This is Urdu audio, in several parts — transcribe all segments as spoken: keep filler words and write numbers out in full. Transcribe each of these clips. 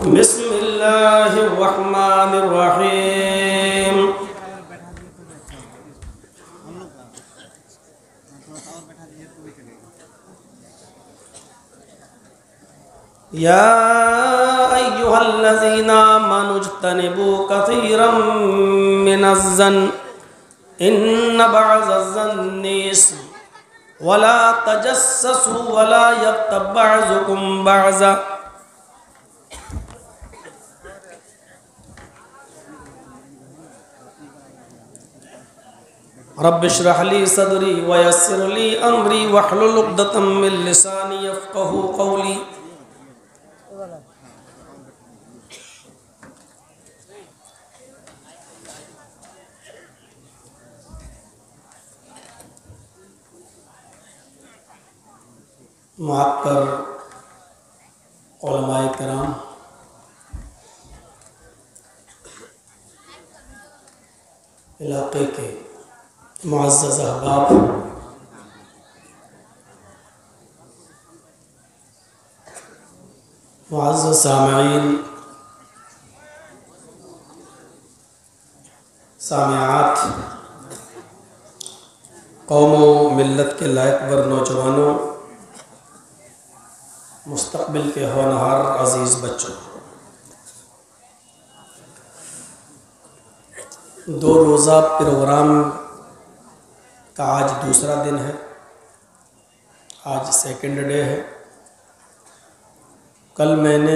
بسم اللہ الرحمن الرحیم یا ایہا الذین آمنوا اجتنبوا کثیرا من الظن ان بعض الظن اسم ولا تجسسوا ولا یغتب بعضکم بعضا رب اشرح لی صدری ویسر لی امری واحلل عقدۃ من لسانی یفقہوا قولی. معطر علماء کرام، علاقے کے معزز احباب، معزز سامعین، سامعات، قوم و ملت کے لائق ور نوجوانوں، مستقبل کے ہونہار عزیز بچوں، دو روزہ پروگرام کا آج دوسرا دن ہے، آج سیکنڈ ڈے ہے. کل میں نے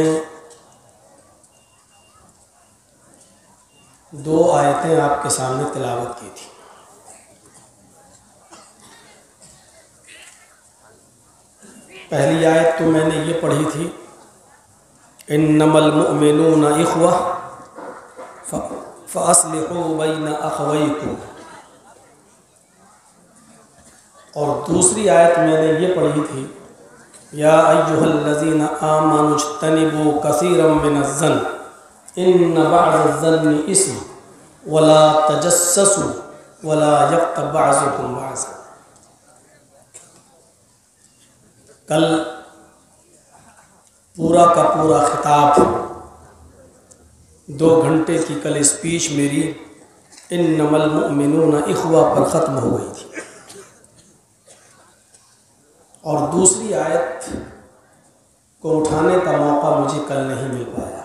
دو آیتیں آپ کے سامنے تلاوت کی تھی. پہلی آیت تو میں نے یہ پڑھی تھی، انما المؤمنون اخوہ فاصلحوا بین اخویکم، اور دوسری آیت میں نے یہ پڑھی تھی، یا ایہا الذین آمنوا اجتنبوا کثیرا من الظن ان بعض الظن اسم ولا تجسسوا ولا یغتب بعضکم بعضا. کل پورا کا پورا خطاب، دو گھنٹے کی کل اسپیچ میری انما المؤمنون اخوہ پر ختم ہو گئی تھی، اور دوسری آیت کو اٹھانے کا موقع مجھے کل نہیں مل پایا.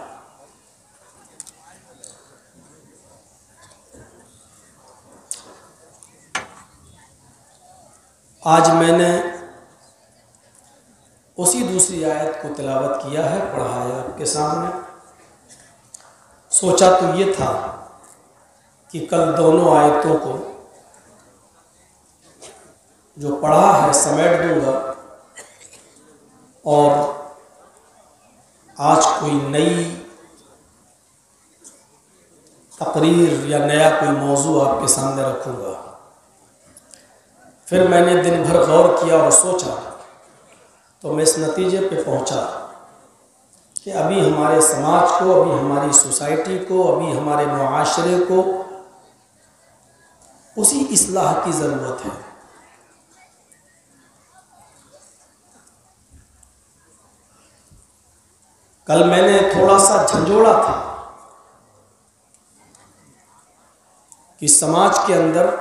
آج میں نے اسی دوسری آیت کو تلاوت کیا ہے، پڑھا ہے آپ کے سامنے. سوچا تو یہ تھا کہ کل دونوں آیتوں کو جو پڑھا ہے سمیٹ دوں گا، اور آج کوئی نئی تقریر یا نیا کوئی موضوع آپ کے سامنے رکھوں گا. پھر میں نے دن بھر غور کیا اور سوچا تو میں اس نتیجے پہ پہنچا کہ ابھی ہمارے سماج کو، ابھی ہماری سوسائٹی کو، ابھی ہمارے معاشرے کو اسی اصلاح کی ضرورت ہے. کل میں نے تھوڑا سا جھنجھوڑا تھا کہ سماج کے اندر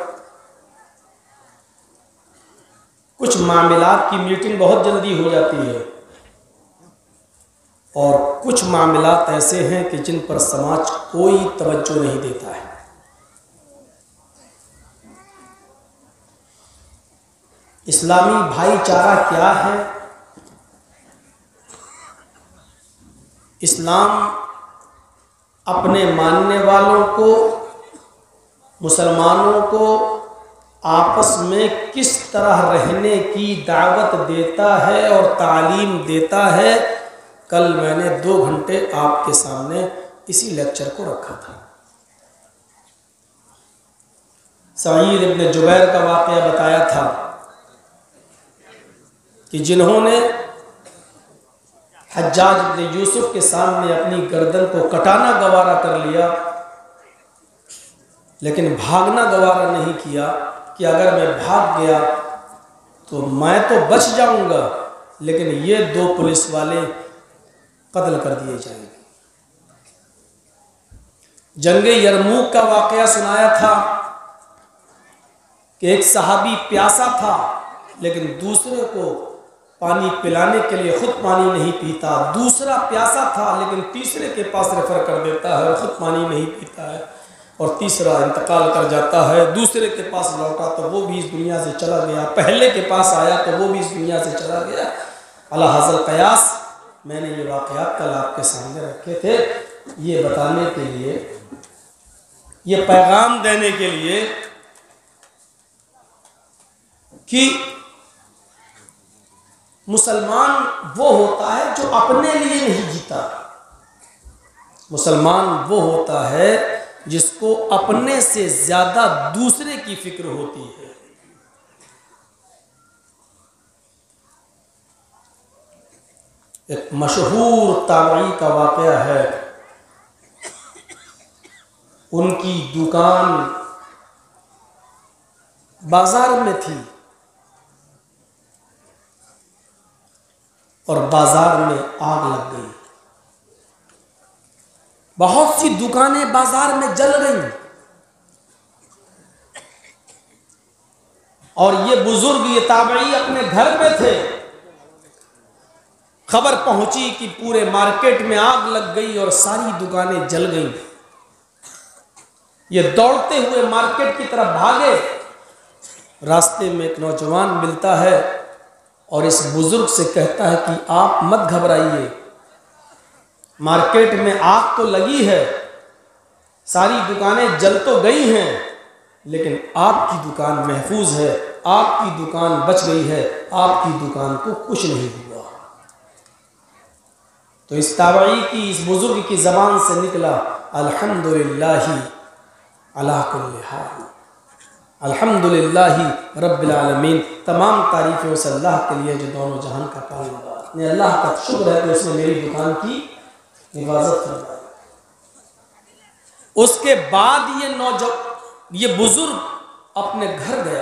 کچھ معاملات کی میٹنگ بہت جلدی ہو جاتی ہے، اور کچھ معاملات ایسے ہیں کہ جن پر سماج کوئی توجہ نہیں دیتا ہے. اسلامی بھائی چارہ کیا ہے؟ اسلام اپنے ماننے والوں کو، مسلمانوں کو آپس میں کس طرح رہنے کی دعوت دیتا ہے اور تعلیم دیتا ہے. کل میں نے دو گھنٹے آپ کے سامنے اسی لیکچر کو رکھا تھا. سعید ابن جبیر کا واقعہ بتایا تھا کہ جنہوں نے حجاج ابن یوسف کے سامنے اپنی گردن کو کٹانا گوارا کر لیا، لیکن بھاگنا گوارا نہیں کیا کہ اگر میں بھاگ گیا تو میں تو بچ جاؤں گا، لیکن یہ دو پولیس والے قتل کر دیے جائیں گے. جنگ یرموک کا واقعہ سنایا تھا کہ ایک صحابی پیاسا تھا لیکن دوسرے کو پانی پلانے کے لیے خود پانی نہیں پیتا، دوسرا پیاسا تھا لیکن تیسرے کے پاس ریفر کر دیتا ہے اور خود پانی نہیں پیتا ہے، اور تیسرا انتقال کر جاتا ہے، دوسرے کے پاس لوٹا تو وہ بھی اس دنیا سے چلا گیا، پہلے کے پاس آیا تو وہ بھی اس دنیا سے چلا گیا۔ علی ھذا القیاس میں نے یہ واقعات کل آپ کے سامنے رکھے تھے، یہ بتانے کے لیے، یہ پیغام دینے کے لیے کہ مسلمان وہ ہوتا ہے جو اپنے لیے نہیں جیتا، مسلمان وہ ہوتا ہے جس کو اپنے سے زیادہ دوسرے کی فکر ہوتی ہے۔ ایک مشہور تابعی کا واقعہ ہے، ان کی دکان بازار میں تھی اور بازار میں آگ لگ گئی، بہت سی دکانیں بازار میں جل گئیں، اور یہ بزرگ، یہ تابعی اپنے گھر پہ تھے، خبر پہنچی کہ پورے مارکیٹ میں آگ لگ گئی اور ساری دکانیں جل گئیں۔ یہ دوڑتے ہوئے مارکیٹ کی طرف بھاگے، راستے میں ایک نوجوان ملتا ہے اور اس بزرگ سے کہتا ہے کہ آپ مت گھبرائیے، مارکیٹ میں آگ تو لگی ہے، ساری دکانیں جل تو گئی ہیں، لیکن آپ کی دکان محفوظ ہے، آپ کی دکان بچ گئی ہے، آپ کی دکان کو کچھ نہیں ہوا۔ تو اس تابعی کی، اس بزرگ کی زبان سے نکلا الحمدللہ علی کل حال، الحمدللہ رب العالمین، تمام تعریفیں اس اللہ کے لیے جو دونوں جہان کا پالنے، اللہ کا شکر ہے کہ اس نے میری دکان کی حفاظت فرمائی۔ اس کے بعد یہ نوجوان، یہ بزرگ اپنے گھر گیا،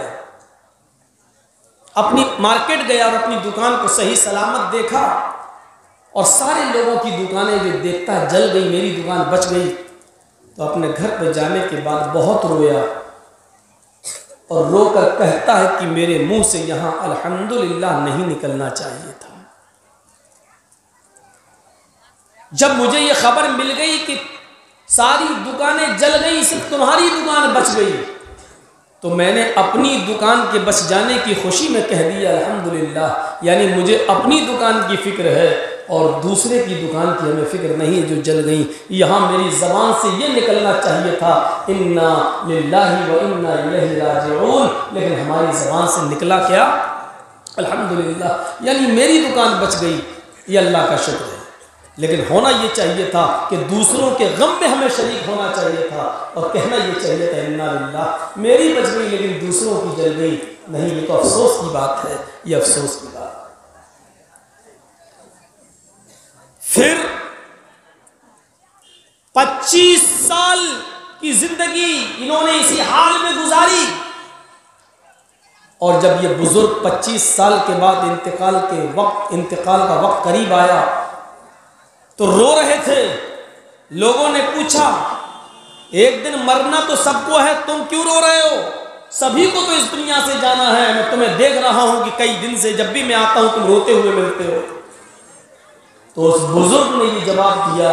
اپنی مارکیٹ گیا اور اپنی دکان کو صحیح سلامت دیکھا، اور سارے لوگوں کی دکانیں جو دیکھتا ہے جل گئی، میری دکان بچ گئی، تو اپنے گھر پہ جانے کے بعد بہت رویا اور رو کر کہتا ہے کہ میرے منہ سے یہاں الحمدللہ نہیں نکلنا چاہیے تھا۔ جب مجھے یہ خبر مل گئی کہ ساری دکانیں جل گئی، صرف تمہاری دکان بچ گئی، تو میں نے اپنی دکان کے بچ جانے کی خوشی میں کہہ دیا الحمدللہ، یعنی مجھے اپنی دکان کی فکر ہے اور دوسرے کی دکان کی ہمیں فکر نہیں جو جل گئی۔ یہاں میری زبان سے یہ نکلنا چاہیے تھا انا للہ و انا الیہ راجعون، لیکن ہماری زبان سے نکلا کیا؟ الحمدللہ، یعنی میری دکان بچ گئی، یہ اللہ کا شکر ہے۔ لیکن ہونا یہ چاہیے تھا کہ دوسروں کے غم میں ہمیں شریک ہونا چاہیے تھا اور کہنا یہ چاہیے تھا انا للہ، میری بچ گئی لیکن دوسروں کی جل گئی نہیں۔ یہ تو افسوس کی بات ہے، یہ افسوس کی بات ہے۔ پھر پچیس سال کی زندگی انہوں نے اسی حال میں گزاری، اور جب یہ بزرگ پچیس سال کے بعد انتقال کے وقت انتقال کا وقت قریب آیا تو رو رہے تھے۔ لوگوں نے پوچھا ایک دن مرنا تو سب کو ہے، تم کیوں رو رہے ہو؟ سبھی کو تو اس دنیا سے جانا ہے، میں تمہیں دیکھ رہا ہوں کہ کئی دن سے جب بھی میں آتا ہوں تم روتے ہوئے ملتے ہو۔ تو اس بزرگ نے یہ جواب دیا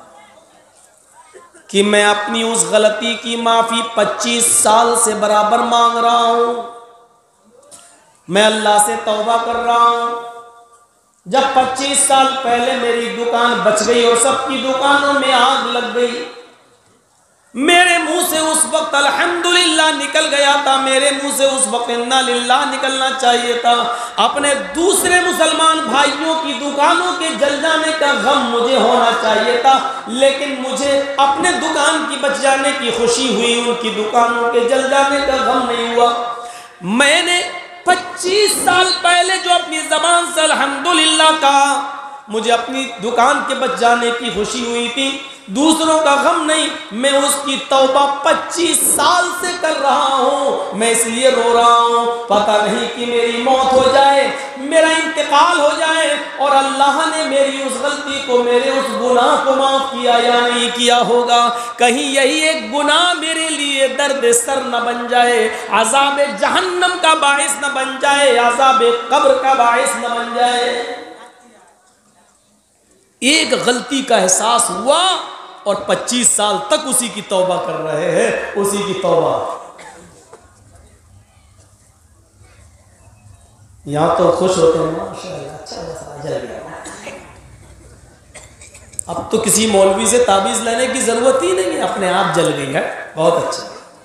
کہ میں اپنی اس غلطی کی معافی پچیس سال سے برابر مانگ رہا ہوں، میں اللہ سے توبہ کر رہا ہوں۔ جب پچیس سال پہلے میری دکان بچ گئی اور سب کی دکانوں میں آگ لگ گئی، میرے منہ سے اس وقت الحمدللہ نکل گیا تھا، میرے منہ سے اس وقت انا للہ نکلنا چاہیے تھا۔ اپنے دوسرے مسلمان بھائیوں کی دکانوں کے جل جانے کا غم مجھے ہونا چاہیے تھا، لیکن مجھے اپنے دکان کی بچ جانے کی خوشی ہوئی، ان کی دکانوں کے جل جانے کا غم نہیں ہوا۔ میں نے پچیس سال پہلے جو اپنی زبان سے الحمدللہ کہا، مجھے اپنی دکان کے بچ جانے کی خوشی ہوئی تھی، دوسروں کا غم نہیں، میں اس کی توبہ پچیس سال سے کر رہا ہوں، میں اس لیے رو رہا ہوں پتہ نہیں کہ میری موت ہو جائے، میرا انتقال ہو جائے اور اللہ نے میری اس غلطی کو، میرے اس گناہ کو معاف کیا یا نہیں کیا ہوگا، کہیں یہی ایک گناہ میرے لیے درد سر نہ بن جائے، عذاب جہنم کا باعث نہ بن جائے، عذاب قبر کا باعث نہ بن جائے۔ ایک غلطی کا احساس ہوا اور پچیس سال تک اسی کی توبہ کر رہے ہیں، اسی کی توبہ۔ یہاں تو خوش ہوتے ہیں ماشاءاللہ، اچھا جل گیا، اب تو کسی مولوی سے تعویذ لینے کی ضرورت ہی نہیں ہے، اپنے آپ جل گئی ہے، بہت اچھا۔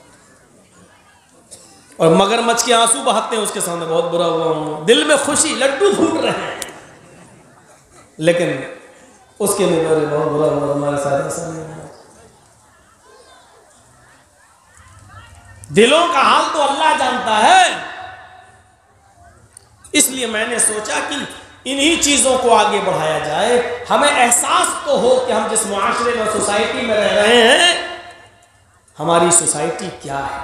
اور مگرمچھ کے آنسو بہاتے ہیں اس کے سامنے، بہت برا ہوا، دل میں خوشی، لڈو پھوٹ رہے ہیں، لیکن اس کے لیے بہت برا ہوا، ہمارے ساتھ ایسا نہیں ہے۔ دلوں کا حال تو اللہ جانتا ہے، اس لیے میں نے سوچا کہ انہی چیزوں کو آگے بڑھایا جائے، ہمیں احساس تو ہو کہ ہم جس معاشرے میں، سوسائٹی میں رہ رہے ہیں، ہماری سوسائٹی کیا ہے۔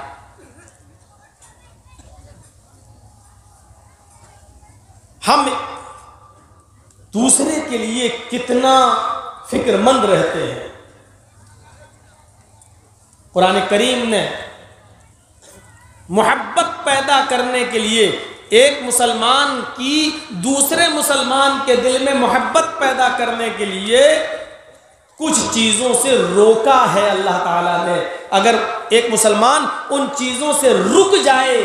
ہم دوسرے کے لیے کتنا فکر مند رہتے ہیں۔ قرآن کریم نے محبت پیدا کرنے کے لیے ایک مسلمان کی دوسرے مسلمان کے دل میں محبت پیدا کرنے کے لیے کچھ چیزوں سے روکا ہے اللہ تعالیٰ نے۔ اگر ایک مسلمان ان چیزوں سے رک جائے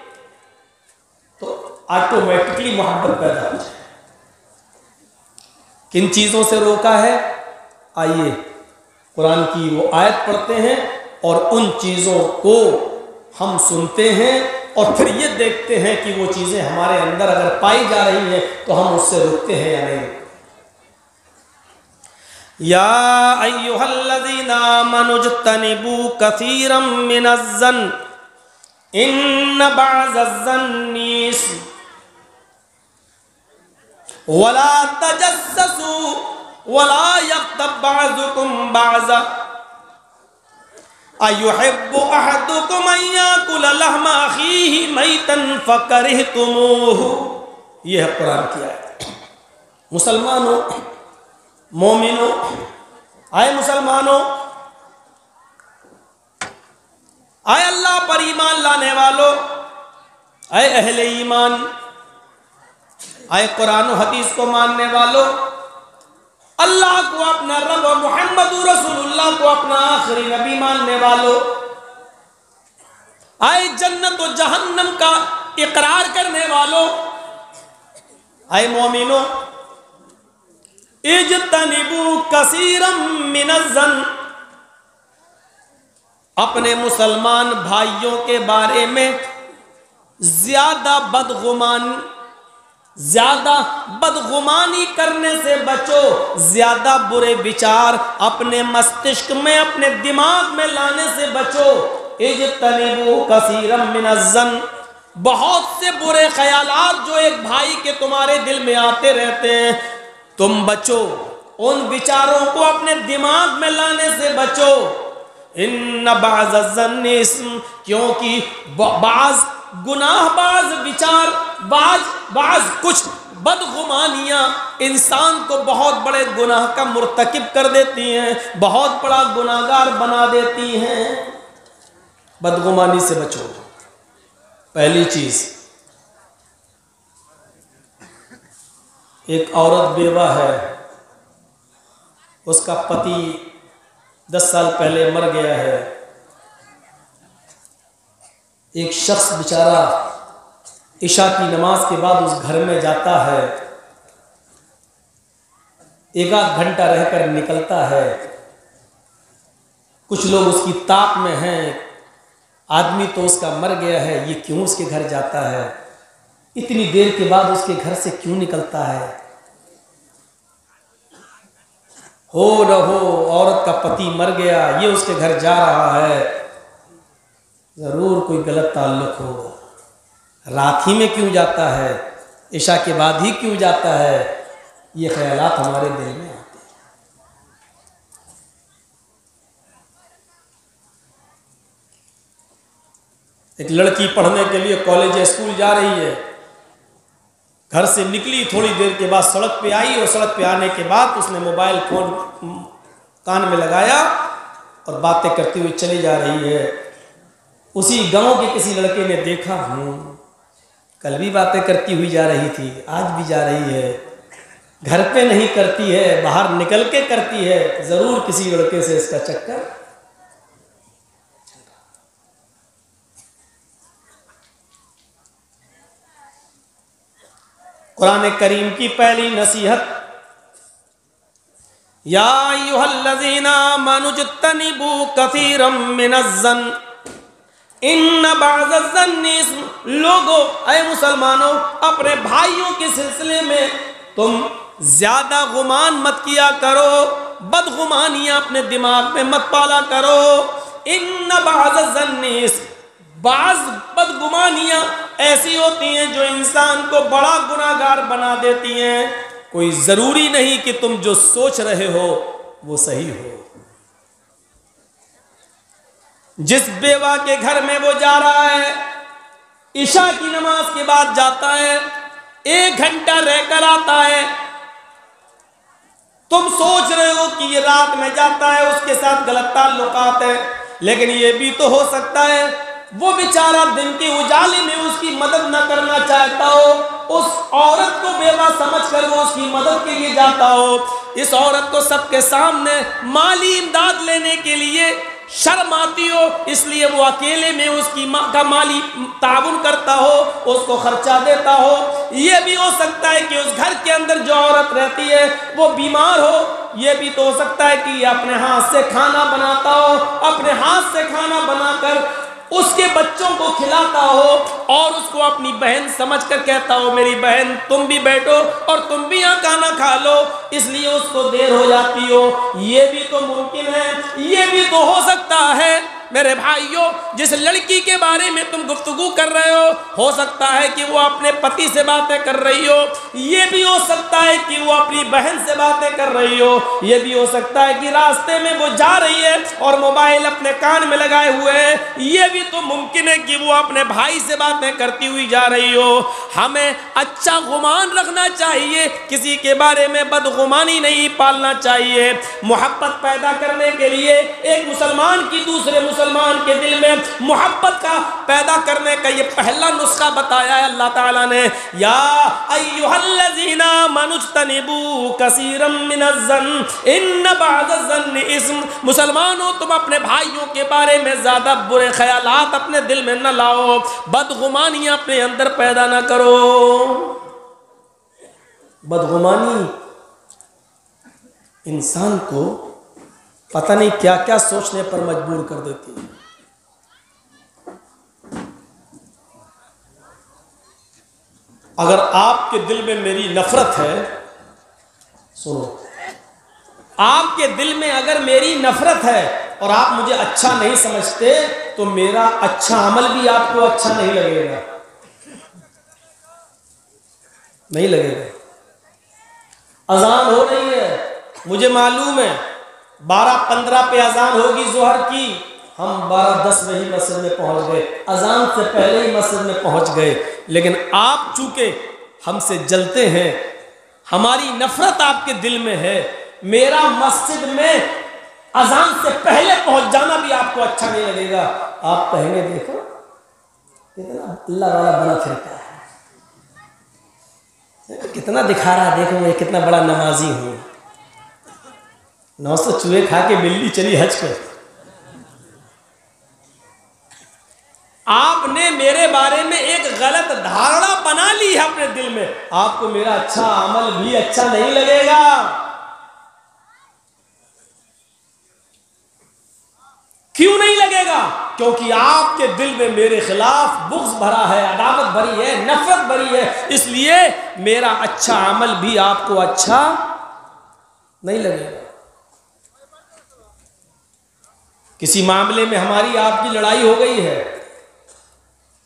تو آٹومیٹکلی محبت پیدا ہو جائے۔ کن چیزوں سے روکا ہے؟ آئیے قرآن کی وہ آیت پڑھتے ہیں اور ان چیزوں کو ہم سنتے ہیں اور پھر یہ دیکھتے ہیں کہ وہ چیزیں ہمارے اندر اگر پائی جا رہی ہیں تو ہم اس سے رکتے ہیں یا نہیں۔ یا ایھا الذین آمنوا اجتنبوا کثیرا من الظن ان بعض الظن اثم ولا تجسسوا ولا یغتب بعضکم بعضا ایحب احدکم ان یاکل لحم اخیہ میتا فکرہتموہ۔ یہ ہے قرآن کی آیت۔ مسلمانوں، مومنوں، آئے مسلمانوں، آئے اللہ پر ایمان لانے والوں، آئے اہل ایمان، آئے قرآن و حدیث کو ماننے والوں، اللہ کو اپنا رب اور محمد رسول اللہ کو اپنا آخری نبی ماننے والوں، آئے جنت و جہنم کا اقرار کرنے والوں، آئے مومنوں، اجتنبوا کثیرا من الظن، اپنے مسلمان بھائیوں کے بارے میں زیادہ بدگمانی زیادہ بدگمانی کرنے سے بچو، زیادہ برے بچار اپنے مستشک میں، اپنے دماغ میں لانے سے بچو۔ اجتنبوا کثیرا من الظن، بہت سے برے خیالات جو ایک بھائی کے تمہارے دل میں آتے رہتے ہیں، تم بچو، ان بچاروں کو اپنے دماغ میں لانے سے بچو۔ ان بعض الظن اثم، کیونکہ بعض گناہ، بعض بچار، بعض بعض کچھ بدگمانیاں انسان کو بہت بڑے گناہ کا مرتکب کر دیتی ہیں، بہت بڑا گناہگار بنا دیتی ہیں۔ بدگمانی سے بچو۔ پہلی چیز، ایک عورت بیوہ ہے، اس کا پتی دس سال پہلے مر گیا ہے، ایک شخص بیچارہ عشاء کی نماز کے بعد اس گھر میں جاتا ہے، ایک آدھ گھنٹہ رہ کر نکلتا ہے، کچھ لوگ اس کی طاق میں ہیں، آدمی تو اس کا مر گیا ہے، یہ کیوں اس کے گھر جاتا ہے، اتنی دیر کے بعد اس کے گھر سے کیوں نکلتا ہے؟ ہو نہ ہو عورت کا پتی مر گیا، یہ اس کے گھر جا رہا ہے، ضرور کوئی غلط تعلق ہو، رات ہی میں کیوں جاتا ہے، عشاء کے بعد ہی کیوں جاتا ہے؟ یہ خیالات ہمارے دل میں آتے ہیں۔ ایک لڑکی پڑھنے کے لیے کالج یا اسکول جا رہی ہے، گھر سے نکلی، تھوڑی دیر کے بعد سڑک پہ آئی، اور سڑک پہ آنے کے بعد اس نے موبائل فون کان میں لگایا اور باتیں کرتی ہوئی چلی جا رہی ہے۔ اسی گاؤں کے کسی لڑکے نے دیکھا، ہوں کل بھی باتیں کرتی ہوئی جا رہی تھی، آج بھی جا رہی ہے، گھر پہ نہیں کرتی ہے، باہر نکل کے کرتی ہے، ضرور کسی لڑکے سے اس کا چکر۔ قرآن کریم کی پہلی نصیحت، یا ایھا الذین آمنوا اجتنبوا کثیرا من الظن ان بعض الظن اسم۔ لوگو، اے مسلمانوں، اپنے بھائیوں کے سلسلے میں تم زیادہ گمان مت کیا کرو، بدگمانیاں اپنے دماغ میں مت پالا کرو۔ ان بعض الظن اسم، بعض بدگمانیاں ایسی ہوتی ہیں جو انسان کو بڑا گناہگار بنا دیتی ہیں۔ کوئی ضروری نہیں کہ تم جو سوچ رہے ہو وہ صحیح ہو۔ جس بیوہ کے گھر میں وہ جا رہا ہے، عشاء کی نماز کے بعد جاتا ہے، ایک گھنٹہ رہ کر آتا ہے، تم سوچ رہے ہو کہ یہ رات میں جاتا ہے، اس کے ساتھ غلط تعلقات ہیں، لیکن یہ بھی تو ہو سکتا ہے وہ بیچارہ دن کے اجالے میں اس کی مدد نہ کرنا چاہتا ہو، اس عورت کو بیوہ سمجھ کر وہ اس کی مدد کے لیے جاتا ہو، اس عورت کو سب کے سامنے مالی امداد لینے کے لیے شرم آتی ہو، اس لیے وہ اکیلے میں اس کی کا مالی تعاون کرتا ہو، اس کو خرچہ دیتا ہو۔ یہ بھی ہو سکتا ہے کہ اس گھر کے اندر جو عورت رہتی ہے وہ بیمار ہو، یہ بھی تو ہو سکتا ہے کہ یہ اپنے ہاتھ سے کھانا بناتا ہو، اپنے ہاتھ سے کھانا بنا کر اس کے بچوں کو کھلاتا ہو، اور اس کو اپنی بہن سمجھ کر کہتا ہو میری بہن تم بھی بیٹھو اور تم بھی یہاں کھانا کھا لو، اس لیے اس کو دیر ہو جاتی ہو۔ یہ بھی تو ممکن ہے، یہ بھی تو ہو سکتا ہے۔ میرے بھائیوں، جس لڑکی کے بارے میں تم گفتگو کر رہے ہو ہو سکتا ہے کہ وہ اپنے پتی سے باتیں کر رہی ہو، یہ بھی ہو سکتا ہے کہ وہ اپنی بہن سے باتیں کر رہی ہو، یہ بھی ہو سکتا ہے کہ راستے میں وہ جا رہی ہے اور موبائل اپنے کان میں لگائے ہوئے ہے، یہ بھی تو ممکن ہے کہ وہ اپنے بھائی سے باتیں کرتی ہوئی جا رہی ہو۔ ہمیں اچھا گمان رکھنا چاہیے، کسی کے بارے میں بدگمانی نہیں پالنا چاہیے۔ محبت پیدا کرنے کے لیے ایک مسلمان کی دوسرے مسلمان کے دل میں محبت کا پیدا کرنے کا یہ پہلا نسخہ بتایا ہے اللہ تعالیٰ نے، یا ایھا الذین آمنوا اجتنبوا کثیرا من الظن ان بعض الظن اسم۔ مسلمانوں، تم اپنے بھائیوں کے بارے میں زیادہ برے خیالات اپنے دل میں نہ لاؤ، بدگمانیاں اپنے اندر پیدا نہ کرو۔ بدگمانی انسان کو پتہ نہیں کیا کیا سوچنے پر مجبور کر دیتی ہے۔ اگر آپ کے دل میں میری نفرت ہے، سنو، آپ کے دل میں اگر میری نفرت ہے اور آپ مجھے اچھا نہیں سمجھتے تو میرا اچھا عمل بھی آپ کو اچھا نہیں لگے گا، نہیں لگے گا۔ اذان ہو رہی ہے، مجھے معلوم ہے بارہ پندرہ پہ اذان ہوگی ظہر کی، ہم بارہ دس میں ہی مسجد میں پہنچ گئے، اذان سے پہلے ہی مسجد میں پہنچ گئے، لیکن آپ چونکہ ہم سے جلتے ہیں، ہماری نفرت آپ کے دل میں ہے، میرا مسجد میں اذان سے پہلے پہنچ جانا بھی آپ کو اچھا نہیں لگے گا۔ آپ کہیں گے دیکھو کتنا اللہ والا بنا پھرتا ہے، کتنا دکھا رہا ہے، دیکھو میں کتنا بڑا نمازی ہوں، نو سو چوہے کھا کے بلی چلی حج پر۔ آپ نے میرے بارے میں ایک غلط دھارنا بنا لی ہے اپنے دل میں، آپ کو میرا اچھا عمل بھی اچھا نہیں لگے گا۔ کیوں نہیں لگے گا؟ کیونکہ آپ کے دل میں میرے خلاف بغض بھرا ہے، عداوت بھری ہے، نفرت بھری ہے، اس لیے میرا اچھا عمل بھی آپ کو اچھا نہیں لگے گا۔ کسی معاملے میں ہماری آپ کی لڑائی ہو گئی ہے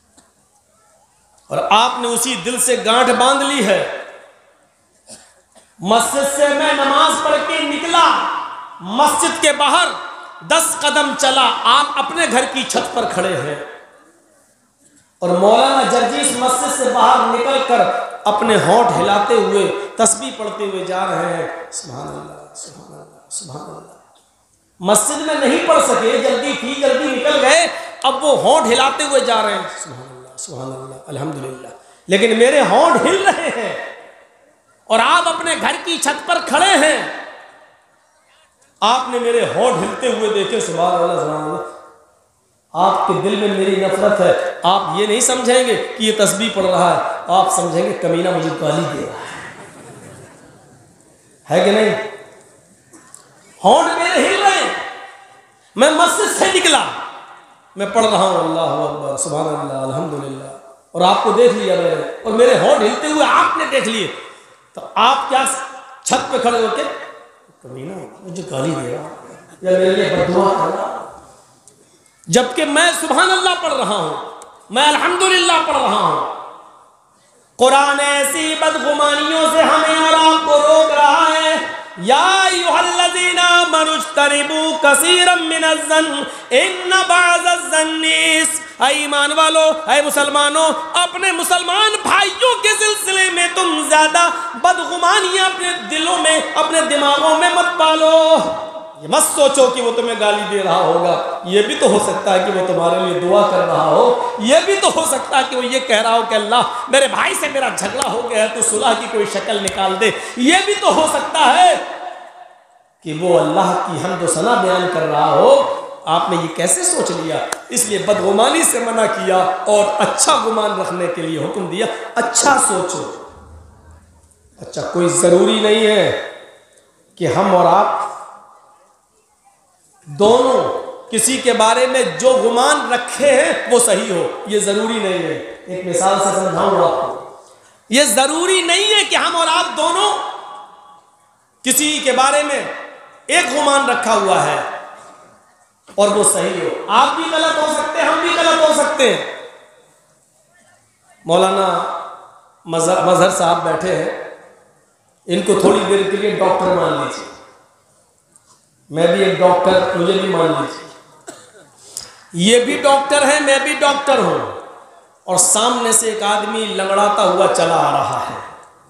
اور آپ نے اسی دل سے گانٹھ باندھ لی ہے، مسجد سے میں نماز پڑھ کے نکلا، مسجد کے باہر دس قدم چلا، آپ اپنے گھر کی چھت پر کھڑے ہیں اور مولانا جرجیس مسجد سے باہر نکل کر اپنے ہونٹ ہلاتے ہوئے تسبیح پڑھتے ہوئے جا رہے ہیں، سبحان اللہ سبحان اللہ سبحان اللہ۔ مسجد میں نہیں پڑھ سکے، جلدی تھی، جلدی نکل گئے، اب وہ ہونٹ ہلاتے ہوئے جا رہے ہیں، سبحان اللہ سبحان اللہ الحمدللہ، لیکن میرے ہونٹ ہل رہے ہیں اور آپ اپنے گھر کی چھت پر کھڑے ہیں، آپ نے میرے ہونٹ ہلتے ہوئے دیکھے، سبحان اللہ سبحان اللہ۔ آپ کے دل میں میری نفرت ہے، آپ یہ نہیں سمجھیں گے کہ یہ تسبیح پڑھ رہا ہے، آپ سمجھیں گے کمینہ مجھے گالی دے رہا ہے کہ نہیں؟ ہونٹ میرے ہل رہے ہیں، میں مسجد سے نکلا، میں پڑھ رہا ہوں اللہ اکبر سبحان اللہ الحمدللہ، اور آپ کو دیکھ لیا میں نے، اور میرے ہونٹ ہلتے ہوئے آپ نے دیکھ لیے، تو آپ کیا چھت پہ کھڑے ہو کے کمینہ مجھے گالی دے رہا یا میرے لیے بد دعا کر رہا، جبکہ میں سبحان اللہ پڑھ رہا ہوں، میں الحمدللہ پڑھ رہا ہوں۔ قرآن ایسی بدگمانیوں سے ہمیں اور آپ کو روک رہا ہے، یا ایھا الذین آمنوا اجتنبوا کثیرا من الظن ان بعض الظن اثم۔ اے ایمان والو، اے مسلمانوں، اپنے مسلمان بھائیوں کے سلسلے میں تم زیادہ بدگمانیاں اپنے دلوں میں، اپنے دماغوں میں مت پالو۔ یہ مت سوچو کہ وہ تمہیں گالی دے رہا ہوگا، یہ بھی تو ہو سکتا ہے کہ وہ تمہارے لیے دعا کر رہا ہو، یہ بھی تو ہو سکتا ہے کہ وہ یہ کہہ رہا ہو کہ اللہ میرے بھائی سے میرا جھگڑا ہو گیا ہے تو صلح کی کوئی شکل نکال دے، یہ بھی تو ہو سکتا ہے کہ وہ اللہ کی حمد و ثنا بیان کر رہا ہو۔ آپ نے یہ کیسے سوچ لیا؟ اس لیے بدگمانی سے منع کیا اور اچھا گمان رکھنے کے لیے حکم دیا، اچھا سوچو۔ اچھا، کوئی ضروری نہیں ہے کہ ہم اور آپ دونوں کسی کے بارے میں جو گمان رکھے ہیں وہ صحیح ہو، یہ ضروری نہیں ہے۔ ایک مثال سے سمجھاؤں آپ کو، یہ ضروری نہیں ہے کہ ہم اور آپ دونوں کسی کے بارے میں ایک گمان رکھا ہوا ہے اور وہ صحیح ہو، آپ بھی غلط ہو سکتے ہیں، ہم بھی غلط ہو سکتے ہیں۔ مولانا مظہر صاحب بیٹھے ہیں، ان کو تھوڑی دیر کے لیے ڈاکٹر مان لیجیے، میں بھی ایک ڈاکٹر، مجھے بھی مان لیجیے، یہ بھی ڈاکٹر ہے، میں بھی ڈاکٹر ہوں، اور سامنے سے ایک آدمی لنگڑاتا ہوا چلا آ رہا ہے۔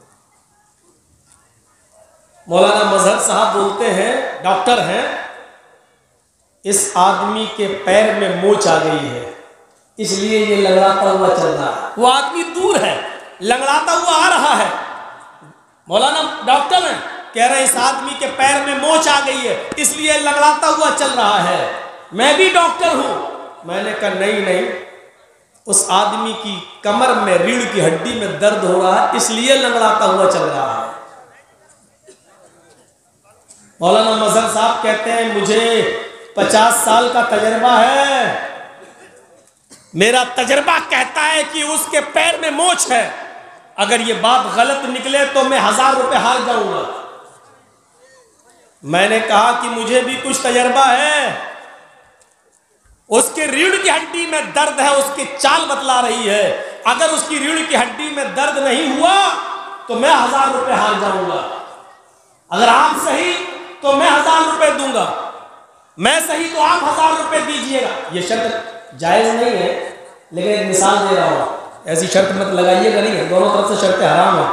مولانا مظہر صاحب بولتے ہیں، ڈاکٹر ہیں، اس آدمی کے پیر میں موچ آ گئی ہے، اس لیے یہ لنگڑاتا ہوا چل رہا ہے۔ وہ آدمی دور ہے، لنگڑاتا ہوا آ رہا ہے، مولانا ڈاکٹر ہیں، کہہ رہے ہیں اس آدمی کے پیر میں موچ آ گئی ہے اس لیے لنگڑاتا ہوا چل رہا ہے۔ میں بھی ڈاکٹر ہوں، میں نے کہا نہیں نہیں، اس آدمی کی کمر میں ریڑھ کی ہڈی میں درد ہو رہا ہے اس لیے لنگڑاتا ہوا چل رہا ہے۔ مولانا مظہر صاحب کہتے ہیں مجھے پچاس سال کا تجربہ ہے، میرا تجربہ کہتا ہے کہ اس کے پیر میں موچ ہے، اگر یہ بات غلط نکلے تو میں ہزار روپے ہار جاؤں گا۔ میں نے کہا کہ مجھے بھی کچھ تجربہ ہے، اس کے ریڑھ کی ہڈی میں درد ہے، اس کی چال بتلا رہی ہے، اگر اس کی ریڑھ کی ہڈی میں درد نہیں ہوا تو میں ہزار روپے ہار جاؤں گا، اگر آپ صحیح تو میں ہزار روپے دوں گا، میں صحیح تو آپ ہزار روپے دیجئے گا۔ یہ شرط جائز نہیں ہے، لیکن ایک مثال دے رہا ہوں، ایسی شرط مت لگائیے گا، نہیں ہے، دونوں طرف سے شرطیں حرام ہیں۔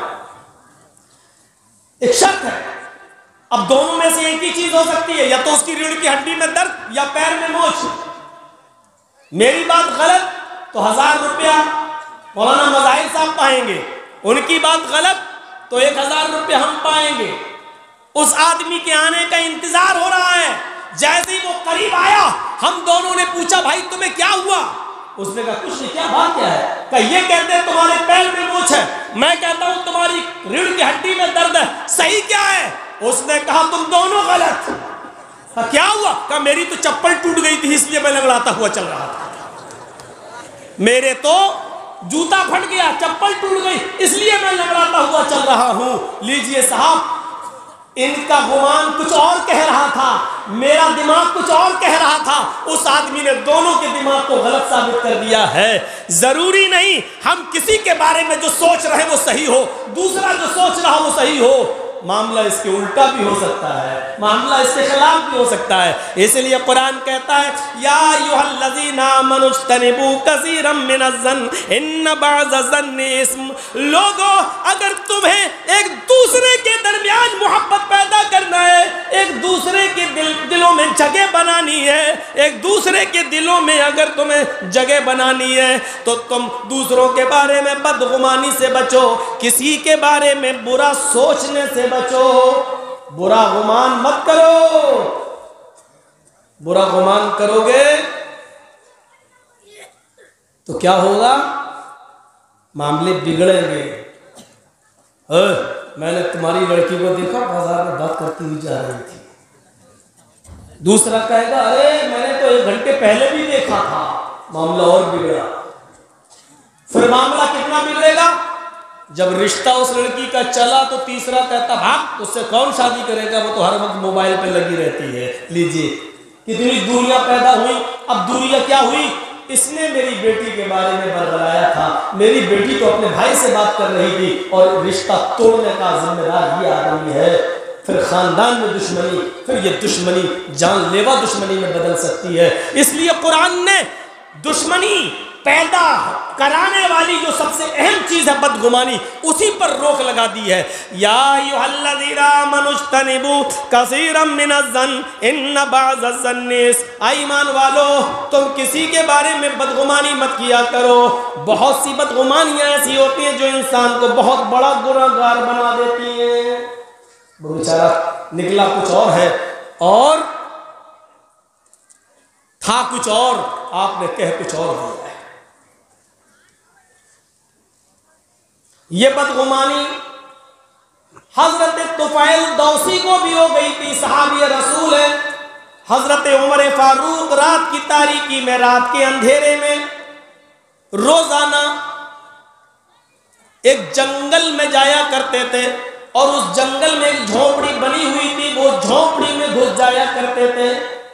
ایک شرط ہے، اب دونوں میں سے ایک ہی چیز ہو سکتی ہے، یا تو اس کی ریڑھ کی ہڈی میں درد یا پیر میں موچ۔ میری بات غلط تو ہزار روپیہ مولانا مظاہر صاحب پائیں گے، ان کی بات غلط تو ایک ہزار روپے ہم پائیں گے۔ اس آدمی کے آنے کا انتظار ہو رہا ہے، جیسے ہی وہ قریب آیا ہم دونوں نے پوچھا بھائی تمہیں کیا ہوا؟ اس نے کہا کچھ نہیں، کیا بات کیا ہے؟ کہ یہ کہتے ہیں تمہارے پیر میں موچ ہے، میں کہتا ہوں تمہاری ریڑھ کی ہڈی میں درد ہے، صحیح کیا ہے؟ اس نے کہا تم دونوں غلط۔ کہا کیا ہوا؟ کہا میری تو چپل ٹوٹ گئی تھی اس لیے میں لنگڑاتا ہوا چل رہا تھا، میرے تو جوتا پھٹ گیا، چپل ٹوٹ گئی اس لیے میں لنگڑاتا ہوا چل رہا ہوں۔ لیجئے صاحب، ان کا گمان کچھ اور کہہ رہا تھا، میرا دماغ کچھ اور کہہ رہا تھا، اس آدمی نے دونوں کے دماغ کو غلط ثابت کر دیا ہے۔ ضروری نہیں ہم کسی کے بارے میں جو سوچ رہے وہ صحیح ہو، دوسرا جو سوچ رہا وہ صحیح ہو، معاملہ اس کے الٹا بھی ہو سکتا ہے، معاملہ اس کے خلاف بھی ہو سکتا ہے۔ اس لیے قرآن کہتا ہے یا ایھا الذین آمنوا اجتنبوا کثیرا من الظن ان بعض الظن اسم۔ لوگو اگر تمہیں ایک دوسرے کے درمیان محبت پیدا کرنا ہے، ایک دوسرے کے دل دلوں میں جگہ بنانی ہے، ایک دوسرے کے دلوں میں اگر تمہیں جگہ بنانی ہے تو تم دوسروں کے بارے میں بدگمانی سے بچو، کسی کے بارے میں برا سوچنے سے بچو، برا گمان مت کرو۔ برا گمان کرو گے تو کیا ہوگا؟ معاملے بگڑیں گے۔ اے میں نے تمہاری لڑکی کو دیکھا بازار میں بات کرتی ہوئی جا رہی تھی، دوسرا کہے گا ارے میں نے تو ایک گھنٹے پہلے بھی دیکھا تھا، معاملہ اور بگڑا۔ پھر معاملہ کتنا بگڑے گا؟ جب رشتہ اس لڑکی کا چلا تو تیسرا کہتا بھاگ اس سے کون شادی کرے گا، وہ تو ہر وقت موبائل پہ لگی رہتی ہے۔ لیجئے کتنی دوریاں پیدا ہوئی۔ اب دوریاں کیا ہوئی؟ اس نے میری بیٹی کے بارے میں بربرایا تھا، میری بیٹی تو اپنے بھائی سے بات کر رہی تھی، اور رشتہ توڑنے کا ذمہ دار یہ آدمی ہے۔ پھر خاندان میں دشمنی، پھر یہ دشمنی جان لیوا دشمنی میں بدل سکتی ہے۔ اس لیے قرآن نے دشمنی پیدا کرانے والی جو سب سے اہم چیز ہے بدگمانی، اسی پر روک لگا دی ہے۔ یا ایھا الذین آمنوا اجتنبوا کثیرا من الظن ان بعض الظن اسم۔ اے ایمان والو تم کسی کے بارے میں بدگمانی مت کیا کرو۔ بہت سی بدگمانیاں ایسی ہوتی ہیں جو انسان کو بہت بڑا گنہگار بنا دیتی ہیں۔ وہ بیچارہ نکلا کچھ اور ہے اور تھا کچھ اور، آپ نے کہہ کچھ اور دیا ہے۔ یہ بدگمانی حضرت طفیل دوسی کو بھی ہو گئی تھی، صحابی رسول ہے۔ حضرت عمر فاروق رات کی تاریکی میں، رات کے اندھیرے میں روزانہ ایک جنگل میں جایا کرتے تھے، اور اس جنگل میں ایک جھونپڑی بنی ہوئی تھی، وہ جھونپڑی میں گھس جایا کرتے تھے۔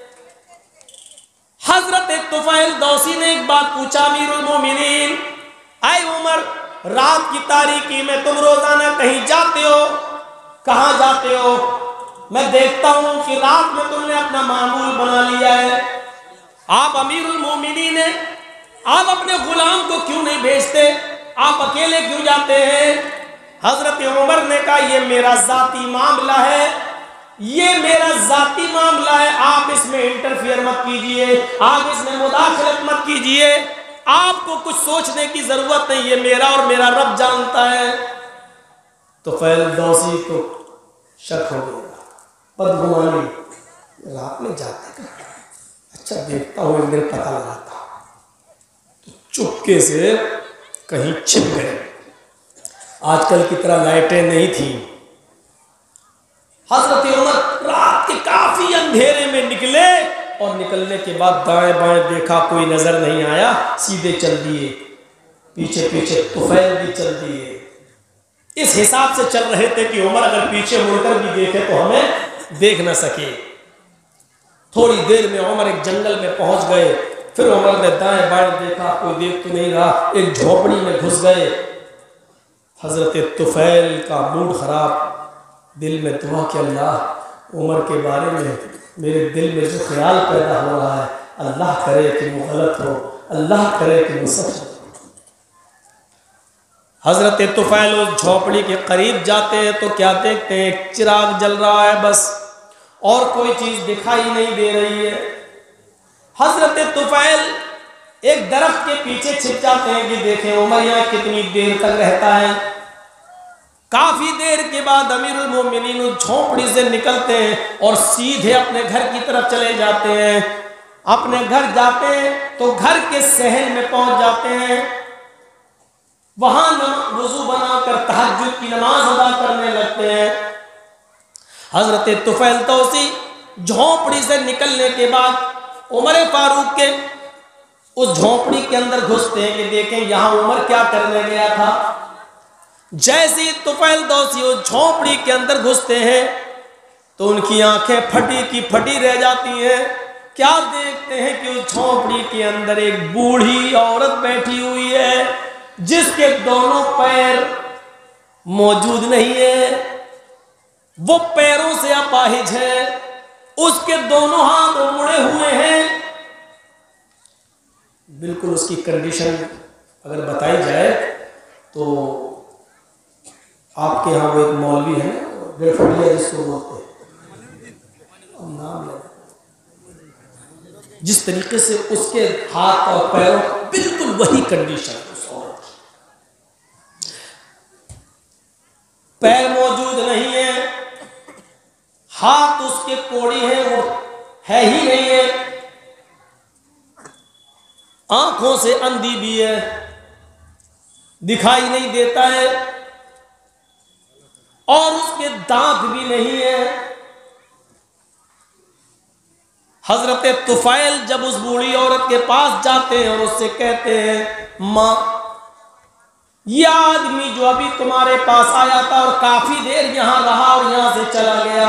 حضرت طفیل دوسی نے ایک بات پوچھا، امیر المومنین اے عمر رات کی تاریکی میں تم روزانہ کہیں جاتے ہو، کہاں جاتے ہو؟ میں دیکھتا ہوں کہ رات میں تم نے اپنا معمول بنا لیا ہے، آپ امیر المومنین ہیں، آپ اپنے غلام کو کیوں نہیں بھیجتے، آپ اکیلے کیوں جاتے ہیں؟ حضرت عمر نے کہا یہ میرا ذاتی معاملہ ہے، یہ میرا ذاتی معاملہ ہے، آپ اس میں انٹرفیئر مت کیجئے، آپ اس میں مداخلت مت کیجئے، آپ کو کچھ سوچنے کی ضرورت نہیں، یہ میرا اور میرا رب جانتا ہے۔ تو فیل دوسی کو شک ہو گیا، بدگمانی، رات میں جاتے کہاں؟ اچھا دیکھتا ہوں ایک دن پتہ لگاتا ہوں۔ تو چپکے سے کہیں چھپ گئے، آج کل کی طرح لائٹیں نہیں تھیں۔ حضرت عمر رات کے کافی اندھیرے میں نکلے، اور نکلنے کے بعد دائیں بائیں دیکھا کوئی نظر نہیں آیا، سیدھے چل دیے، پیچھے پیچھے طفیل بھی چل دیے۔ اس حساب سے چل رہے تھے کہ عمر اگر پیچھے مڑ کر بھی دیکھے تو ہمیں دیکھ نہ سکے۔ تھوڑی دیر میں عمر ایک جنگل میں پہنچ گئے، پھر عمر نے دائیں بائیں دیکھا کوئی دیکھ تو نہیں رہا، ایک جھونپڑی میں گھس گئے۔ حضرت طفیل کا موڈ خراب، دل میں دعا کہ اللہ عمر کے بارے میں میرے دل میں جو خیال پیدا ہو رہا ہے اللہ کرے کہ وہ غلط ہو، اللہ کرے کہ وہ سچ ہو۔ حضرت طفیل اس جھونپڑی کے قریب جاتے ہیں تو کیا دیکھتے ہیں؟ ایک چراغ جل رہا ہے بس، اور کوئی چیز دکھائی نہیں دے رہی ہے۔ حضرت طفیل ایک درخت کے پیچھے چھپ جاتے ہیں کہ دیکھیں عمر یہاں کتنی دیر تک رہتا ہے۔ کافی دیر کے بعد امیر المومنین اس جھونپڑی سے نکلتے ہیں اور سیدھے اپنے گھر کی طرف چلے جاتے ہیں۔ اپنے گھر جاتے ہیں تو گھر کے صحن میں پہنچ جاتے ہیں، وہاں وضو بنا کر تہجد کی نماز ادا کرنے لگتے ہیں۔ حضرت طفیل دوسی جھونپڑی سے نکلنے کے بعد عمر فاروق کے اس جھونپڑی کے اندر گھستے ہیں کہ دیکھیں یہاں عمر کیا کرنے گیا تھا۔ جیسے طفیل دوسی اس جھونپڑی کے اندر گھستے ہیں تو ان کی آنکھیں پھٹی کی پھٹی رہ جاتی ہیں۔ کیا دیکھتے ہیں کہ اس جھونپڑی کے اندر ایک بوڑھی عورت بیٹھی ہوئی ہے جس کے دونوں پیر موجود نہیں ہیں۔ وہ پیروں سے اپاہج ہے، اس کے دونوں ہاتھ مڑے ہوئے ہیں. بالکل اس کی کنڈیشن اگر بتائی جائے تو آپ کے یہاں وہ ایک مولوی ہے گرفٹیا جس کو بولتے ہیں، نام لے، جس طریقے سے اس کے ہاتھ اور پیروں بالکل وہی کنڈیشن ہے. پیر موجود نہیں ہے، ہاتھ اس کے کوڑی ہیں، وہ ہے ہی نہیں ہے، آنکھوں سے اندھی بھی ہے، دکھائی نہیں دیتا ہے، اور اس کے دانت بھی نہیں ہے. حضرت طفیل جب اس بوڑھی عورت کے پاس جاتے ہیں اور اس سے کہتے ہیں ماں، یہ آدمی جو ابھی تمہارے پاس آیا تھا اور کافی دیر یہاں رہا اور یہاں سے چلا گیا،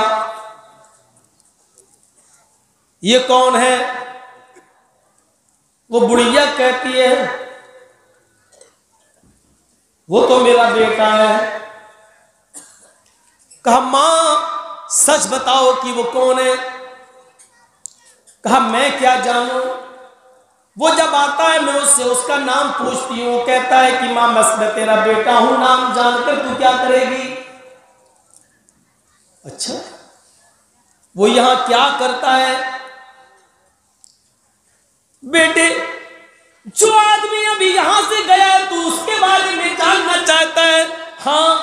یہ کون ہے؟ وہ بڑھیا کہتی ہے وہ تو میرا بیٹا ہے. کہا ماں سچ بتاؤ کہ وہ کون ہے؟ کہا میں کیا جانوں، وہ جب آتا ہے میں اس سے اس کا نام پوچھتی ہوں، کہتا ہے کہ ماں میں تیرا بیٹا ہوں، نام جان کر تو کیا کرے گی؟ اچھا وہ یہاں کیا کرتا ہے؟ بیٹے جو آدمی ابھی یہاں سے گیا ہے تو اس کے بارے میں جاننا چاہتا ہے. ہاں.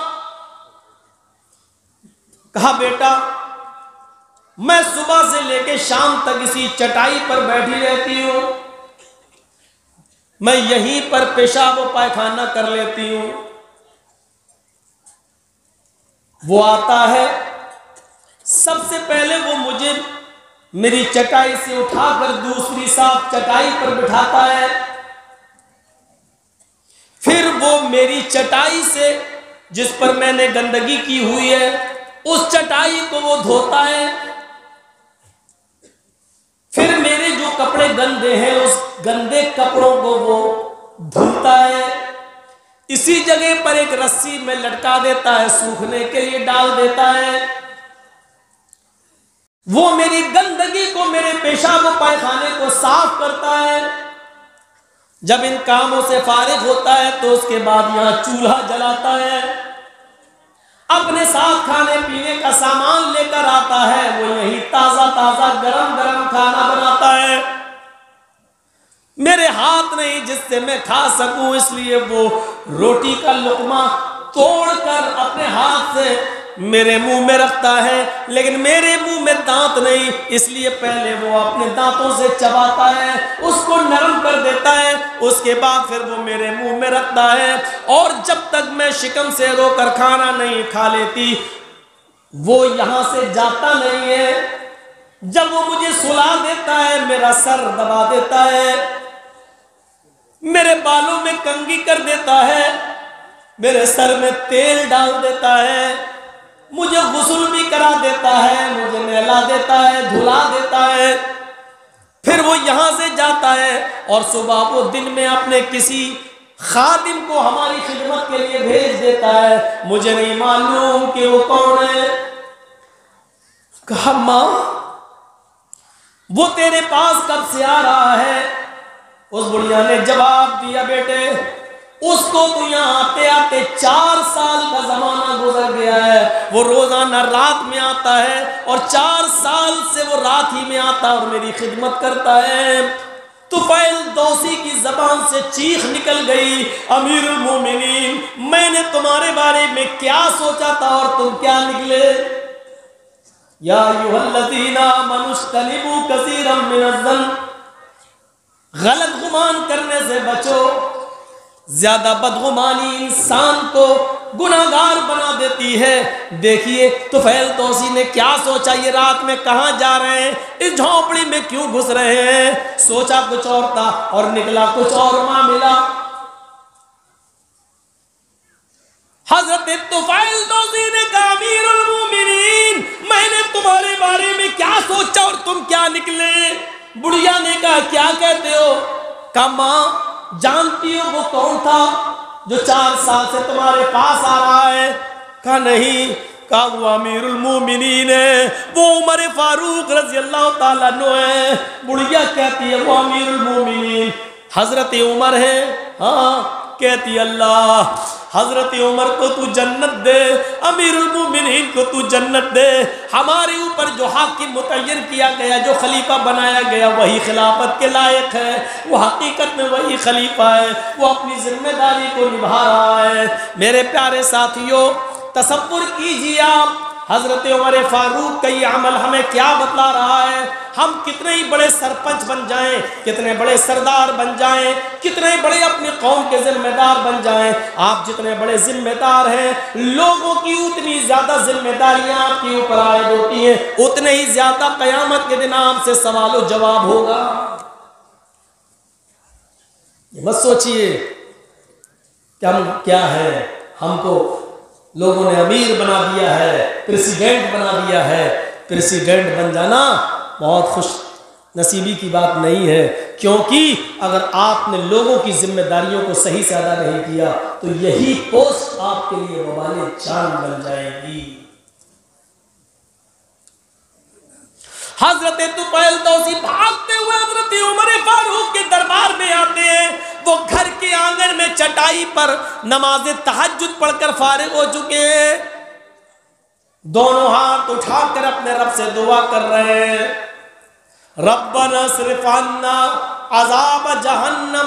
کہا بیٹا میں صبح سے لے کے شام تک اسی چٹائی پر بیٹھی رہتی ہوں، میں یہیں پر پیشاب و پائخانہ کر لیتی ہوں. وہ آتا ہے، سب سے پہلے وہ مجھے میری چٹائی سے اٹھا کر دوسری صاف چٹائی پر بٹھاتا ہے، پھر وہ میری چٹائی سے جس پر میں نے گندگی کی ہوئی ہے اس چٹائی کو وہ دھوتا ہے، پھر میرے جو کپڑے گندے ہیں اس گندے کپڑوں کو وہ دھلتا ہے، اسی جگہ پر ایک رسی میں لٹکا دیتا ہے، سوکھنے کے لیے ڈال دیتا ہے. وہ میری گندگی کو، میرے پیشاب و پائخانے کو صاف کرتا ہے. جب ان کاموں سے فارغ ہوتا ہے تو اس کے بعد یہاں چولہا جلاتا ہے، اپنے ساتھ کھانے پینے کا سامان لے کر آتا ہے، وہ یہی تازہ تازہ گرم گرم کھانا بناتا ہے. میرے ہاتھ نہیں جس سے میں کھا سکوں، اس لیے وہ روٹی کا لقمہ توڑ کر اپنے ہاتھ سے میرے منہ میں رکھتا ہے، لیکن میرے منہ میں دانت نہیں، اس لیے پہلے وہ اپنے دانتوں سے چباتا ہے، اس کو نرم کر دیتا ہے، اس کے بعد پھر وہ میرے منہ میں رکھتا ہے. اور جب تک میں شکم سے رو کر کھانا نہیں کھا لیتی وہ یہاں سے جاتا نہیں ہے. جب وہ مجھے سلا دیتا ہے میرا سر دبا دیتا ہے، میرے بالوں میں کنگھی کر دیتا ہے، میرے سر میں تیل ڈال دیتا ہے، مجھے غسل بھی کرا دیتا ہے، مجھے نہلا دیتا ہے، دھلا دیتا ہے. پھر وہ یہاں سے جاتا ہے اور صبح وہ دن میں اپنے کسی خادم کو ہماری خدمت کے لیے بھیج دیتا ہے، مجھے نہیں معلوم کہ وہ کون ہے. کہا ماں وہ تیرے پاس کب سے آ رہا ہے؟ اس بڑھیا نے جواب دیا بیٹے اس کو تو یہاں آتے آتے چار سال کا زمانہ گزر گیا ہے، وہ روزانہ رات میں آتا ہے اور چار سال سے وہ رات ہی میں آتا اور میری خدمت کرتا ہے. طفیل دوسی کی زبان سے چیخ نکل گئی، امیر المومنین میں نے تمہارے بارے میں کیا سوچا تھا اور تم کیا نکلے. یا ایھا الذین آمنوا اجتنبوا کثیرا من الظن، غلط گمان کرنے سے بچو، زیادہ بدگمانی انسان کو گناہگار بنا دیتی ہے. دیکھیے طفیل دوسی نے کیا سوچا، یہ رات میں کہاں جا رہے ہیں، اس جھونپڑی میں کیوں گھس رہے ہیں، سوچا کچھ اور تھا اور نکلا کچھ اور معاملہ. حضرت طفیل دوسی نے کہا امیر المومنین میں نے تمہارے بارے میں کیا سوچا اور تم کیا نکلے. بڑھیا نے کہا کیا کہتے ہو؟ کہا ماں جانتی ہو وہ کون تھا جو چار سال سے تمہارے پاس آ رہا ہے؟ کہا نہیں. کہا وہ امیر المومنین ہے، وہ عمر فاروق رضی اللہ تعالیٰ عنہ ہے۔ بڑھیا کہتی ہے وہ امیر المومنین حضرت عمر ہے، ہاں کہتی اللہ حضرت عمر کو تو جنت دے، امیر المومنین کو تو جنت دے، ہمارے اوپر جو حاکم متعین کیا گیا، جو خلیفہ بنایا گیا وہی خلافت کے لائق ہے، وہ حقیقت میں وہی خلیفہ ہے، وہ اپنی ذمہ داری کو نبھا رہا ہے۔ میرے پیارے ساتھیوں تصور کیجیے آپ حضرت عمر فاروق کا یہ عمل ہمیں کیا بتلا رہا ہے۔ ہم کتنے ہی بڑے سرپنچ بن جائیں، کتنے بڑے سردار بن جائیں، کتنے بڑے اپنی قوم کے ذمہ دار بن جائیں، آپ جتنے بڑے ذمہ دار ہیں لوگوں کی اتنی زیادہ ذمہ داریاں آپ کے اوپر عائد ہوتی ہیں، اتنے ہی زیادہ قیامت کے دن آپ سے سوال و جواب ہوگا۔ یہ مت سوچئے کہ ہم کیا ہے، ہم کو لوگوں نے امیر بنا دیا ہے، پریسیڈنٹ بنا دیا ہے۔ پریسیڈنٹ بن جانا بہت خوش نصیبی کی بات نہیں ہے، کیونکہ اگر آپ نے لوگوں کی ذمہ داریوں کو صحیح سے ادا نہیں کیا تو یہی پوسٹ آپ کے لیے وبال جان بن جائے گی۔ حضرت طفیل دوسی بھاگتے ہوئے حضرت عمر فاروق کے دربار میں آتے ہیں۔ وہ گھر کے آنگن میں چٹائی پر نماز تہجد پڑھ کر فارغ ہو چکے ہیں، دونوں ہاتھ اٹھا کر اپنے رب سے دعا کر رہے ہیں، ربنا اصرف عنا عذاب جہنم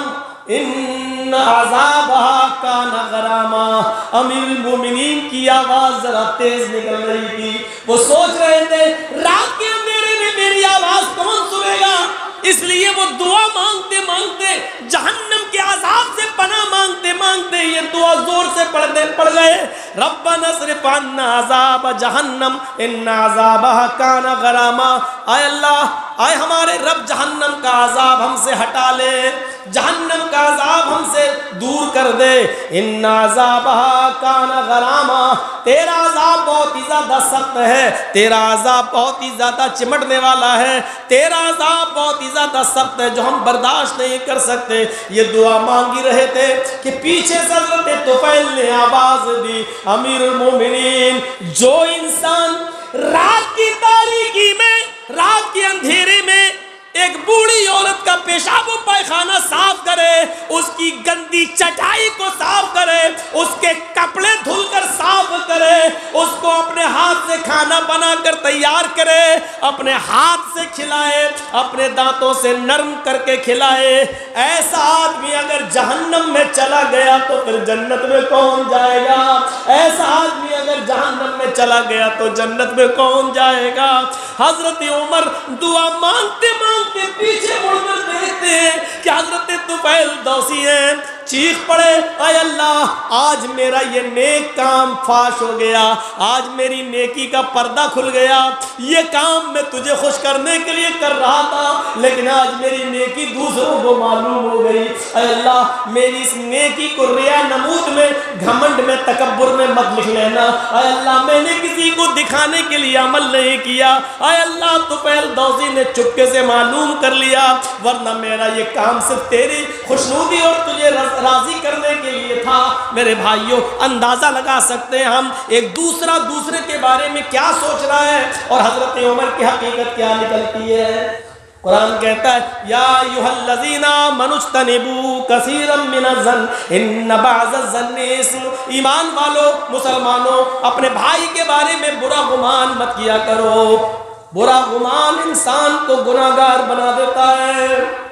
ان عذابها کان غراما۔ امیر المومنین کی آواز ذرا تیز نکل رہی تھی، وہ سوچ رہے تھے رات کے اندھیرے میں میری آواز کون سنے گا، اس لیے وہ دعا مانگتے مانگتے جہنم کے عذاب سے پناہ مانگتے مانگتے یہ دعا زور سے پڑھتے پڑھ گئے، ربنا اصرف عنا عذاب جہنم ان عذابها کان غراما۔ اے اللہ، اے ہمارے رب جہنم کا عذاب ہم سے ہٹا لے، جہنم کا عذاب ہم سے دور کر دے، ان عذابها کان غراما۔ تیرا عذاب بہت ہی زیادہ سخت ہے، تیرا عذاب بہت ہی زیادہ چمٹنے والا ہے، تیرا عذاب بہت ہی زیادہ سخت ہے جو ہم برداشت نہیں کر سکتے۔ یہ دعا مانگی رہے تھے کہ پیچھے سے حضرت طفیل نے آواز دی، امیر المومنین، جو انسان رات کی تاریکی میں، رات کے اندھیرے میں ایک بوڑھی عورت کا پیشاب و پائخانہ صاف کرے، اس کی گندی چٹائی کو صاف کرے، اس کے کپڑے دھل کر صاف کرے، اس کو اپنے ہاتھ سے کھانا بنا کر تیار کرے، اپنے ہاتھ سے کھلائے، اپنے دانتوں سے نرم کر کے کھلائے، ایسا آدمی اگر جہنم میں چلا گیا تو پھر جنت میں کون جائے گا؟ ایسا آدمی اگر جہنم میں چلا گیا تو جنت میں کون جائے گا؟ حضرت عمر دعا مانگتے مانگتے پیچھے مڑ کر دیکھتے ہیں کہ حضرت طفیل دوسی ہیں، چیخ پڑے، اے اللہ آج میرا یہ نیک کام فاش ہو گیا، آج میری نیکی کا پردہ کھل گیا، یہ کام میں تجھے خوش کرنے کے لیے کر رہا تھا لیکن آج میری نیکی دوسروں کو معلوم ہو گئی، اے اللہ میری اس نیکی کو ریا نمود میں، گھمنڈ میں، تکبر میں مت لکھ لینا، اے اللہ میں نے کسی کو دکھانے کے لیے عمل نہیں کیا، اے اللہ طفیل دوسی نے چپکے سے معلوم کر لیا، ورنہ میرا یہ کام صرف تیری خوشنودی اور تجھے راضی کرنے کے لیے تھا۔ میرے بھائیوں اندازہ لگا سکتے ہیں ہم ایک دوسرا دوسرے کے بارے میں کیا سوچ رہا ہے اور حضرت عمر کی حقیقت کیا نکلتی ہے۔ قرآن کہتا ہے یا ایھا الذین آمنوا اجتنبوا کثیرا من الظن ان بعض الظن اسم۔ ایمان والو، مسلمانوں، اپنے بھائی کے بارے میں برا گمان مت کیا کرو، برا گمان انسان کو گناہگار بنا دیتا ہے۔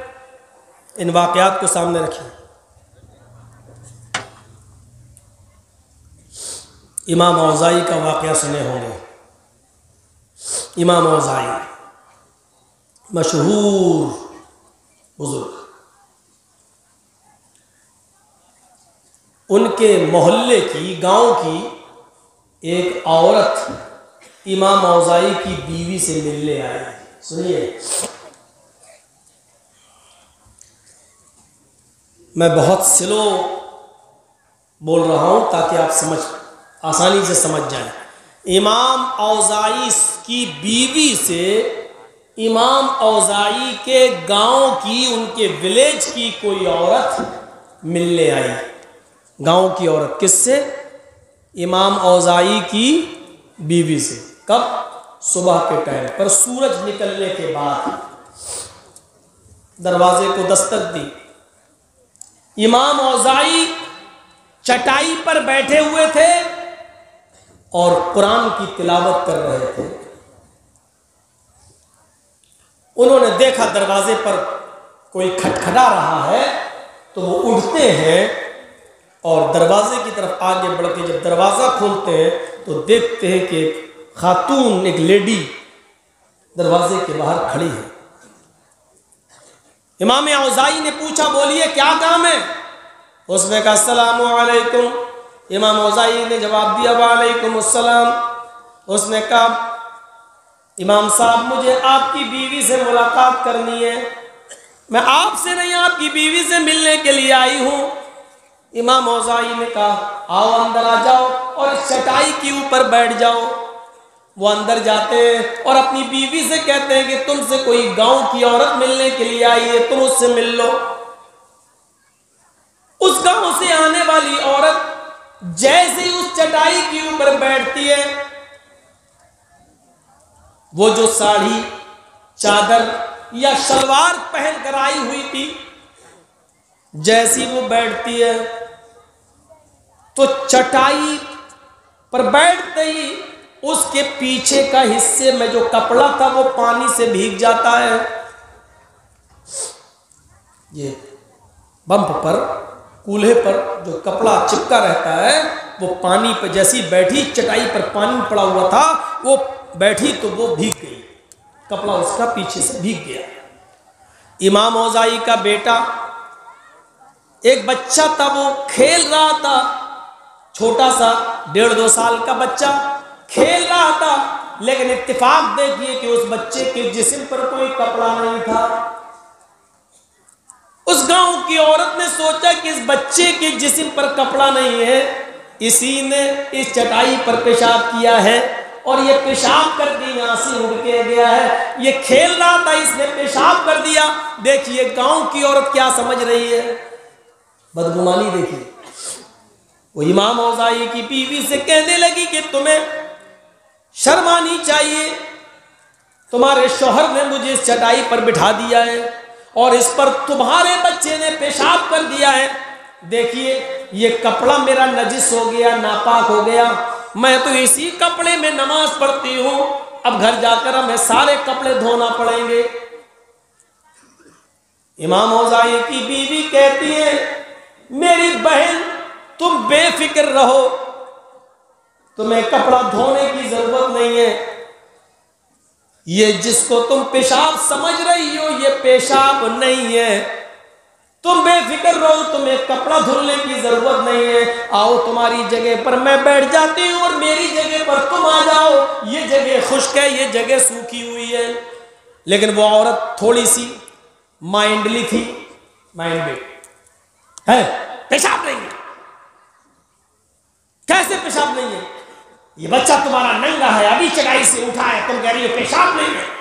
ان واقعات کو سامنے رکھیں۔ امام اوزائی کا واقعہ سنے ہوں گے۔ امام اوزائی مشہور بزرگ، ان کے محلے کی، گاؤں کی ایک عورت امام اوزائی کی بیوی سے ملنے آئی۔ سنیے، میں بہت سلو بول رہا ہوں تاکہ آپ سمجھ آسانی سے سمجھ جائیں۔ امام اوزائی کی بیوی سے امام اوزائی کے گاؤں کی، ان کے ولیج کی کوئی عورت ملنے آئی۔ گاؤں کی عورت کس سے؟ امام اوزائی کی بیوی سے. کب؟ صبح کے ٹائم پر سورج نکلنے کے بعد. دروازے کو دستک دی. امام اوزاعی چٹائی پر بیٹھے ہوئے تھے اور قرآن کی تلاوت کر رہے تھے. انہوں نے دیکھا دروازے پر کوئی کھٹکھٹا رہا ہے تو وہ اٹھتے ہیں اور دروازے کی طرف آگے بڑھ کے جب دروازہ کھولتے ہیں تو دیکھتے ہیں کہ ایک خاتون، ایک لیڈی دروازے کے باہر کھڑی ہے. امام اوزاعی نے پوچھا بولیے کیا کام ہے؟ اس نے کہا السلام علیکم. امام اوزاعی نے جواب دیا وعلیکم السلام. اس نے کہا امام صاحب مجھے آپ کی بیوی سے ملاقات کرنی ہے. میں آپ سے نہیں آپ کی بیوی سے ملنے کے لیے آئی ہوں. امام اوزاعی نے کہا آؤ اندر آ جاؤ اور اس چٹائی کے اوپر بیٹھ جاؤ. وہ اندر جاتے ہیں اور اپنی بیوی سے کہتے ہیں کہ تم سے کوئی گاؤں کی عورت ملنے کے لیے آئی ہے، تم اس سے مل لو. اس گاؤں سے آنے والی عورت جیسے اس چٹائی کے اوپر بیٹھتی ہے، وہ جو ساڑھی، چادر یا شلوار پہن کر آئی ہوئی تھی، جیسی وہ بیٹھتی ہے تو چٹائی پر بیٹھتے ہی اس کے پیچھے کا حصے میں جو کپڑا تھا وہ پانی سے بھیگ جاتا ہے. یہ بمپ پر، کولہے پر جو کپڑا چپکا رہتا ہے وہ پانی پہ جیسی بیٹھی، چٹائی پر پانی پڑا ہوا تھا، وہ بیٹھی تو وہ بھیگ گئی، کپڑا اس کا پیچھے سے بھیگ گیا. امام اوزاعی کا بیٹا ایک بچہ تھا، وہ کھیل رہا تھا، چھوٹا سا ڈیڑھ دو سال کا بچہ کھیل رہا تھا، لیکن اتفاق دیکھیے کہ اس بچے کے جسم پر کوئی کپڑا نہیں تھا. اس گاؤں کی عورت نے سوچا کہ اس بچے کے جسم پر کپڑا نہیں ہے، اسی نے اس چٹائی پر پیشاب کیا ہے اور یہ پیشاب کر کے یہاں سے اڑ کے گیا ہے. یہ کھیل رہا تھا، اس نے پیشاب کر دیا. دیکھیے گاؤں کی عورت کیا سمجھ رہی ہے، بدگمانی. دیکھیے وہ امام اوزاعی کی بیوی سے کہنے لگی کہ تمہیں شرم آنی چاہیے، تمہارے شوہر نے مجھے اس چٹائی پر بٹھا دیا ہے اور اس پر تمہارے بچے نے پیشاب کر دیا ہے. دیکھیے یہ کپڑا میرا نجس ہو گیا، ناپاک ہو گیا، میں تو اسی کپڑے میں نماز پڑھتی ہوں، اب گھر جا کر ہمیں سارے کپڑے دھونا پڑیں گے. امام اوزاعی کی بیوی کہتی ہے میری بہن تم بے فکر رہو، تمہیں کپڑا دھونے کی ضرورت نہیں ہے، یہ جس کو تم پیشاب سمجھ رہی ہو یہ پیشاب نہیں ہے، تم بے فکر رہو، تمہیں کپڑا دھلنے کی ضرورت نہیں ہے. آؤ تمہاری جگہ پر میں بیٹھ جاتی ہوں اور میری جگہ پر تم آ جاؤ، یہ جگہ خشک ہے، یہ جگہ سوکھی ہوئی ہے. لیکن وہ عورت تھوڑی سی مائنڈلی تھی، مائنڈ ہے، پیشاب نہیں ہے. کیسے پیشاب نہیں ہے؟ یہ بچہ تمہارا ننگا ہے، ابھی چٹائی سے اٹھا ہے، تم کہہ رہی ہو پیشاب نہیں ہے.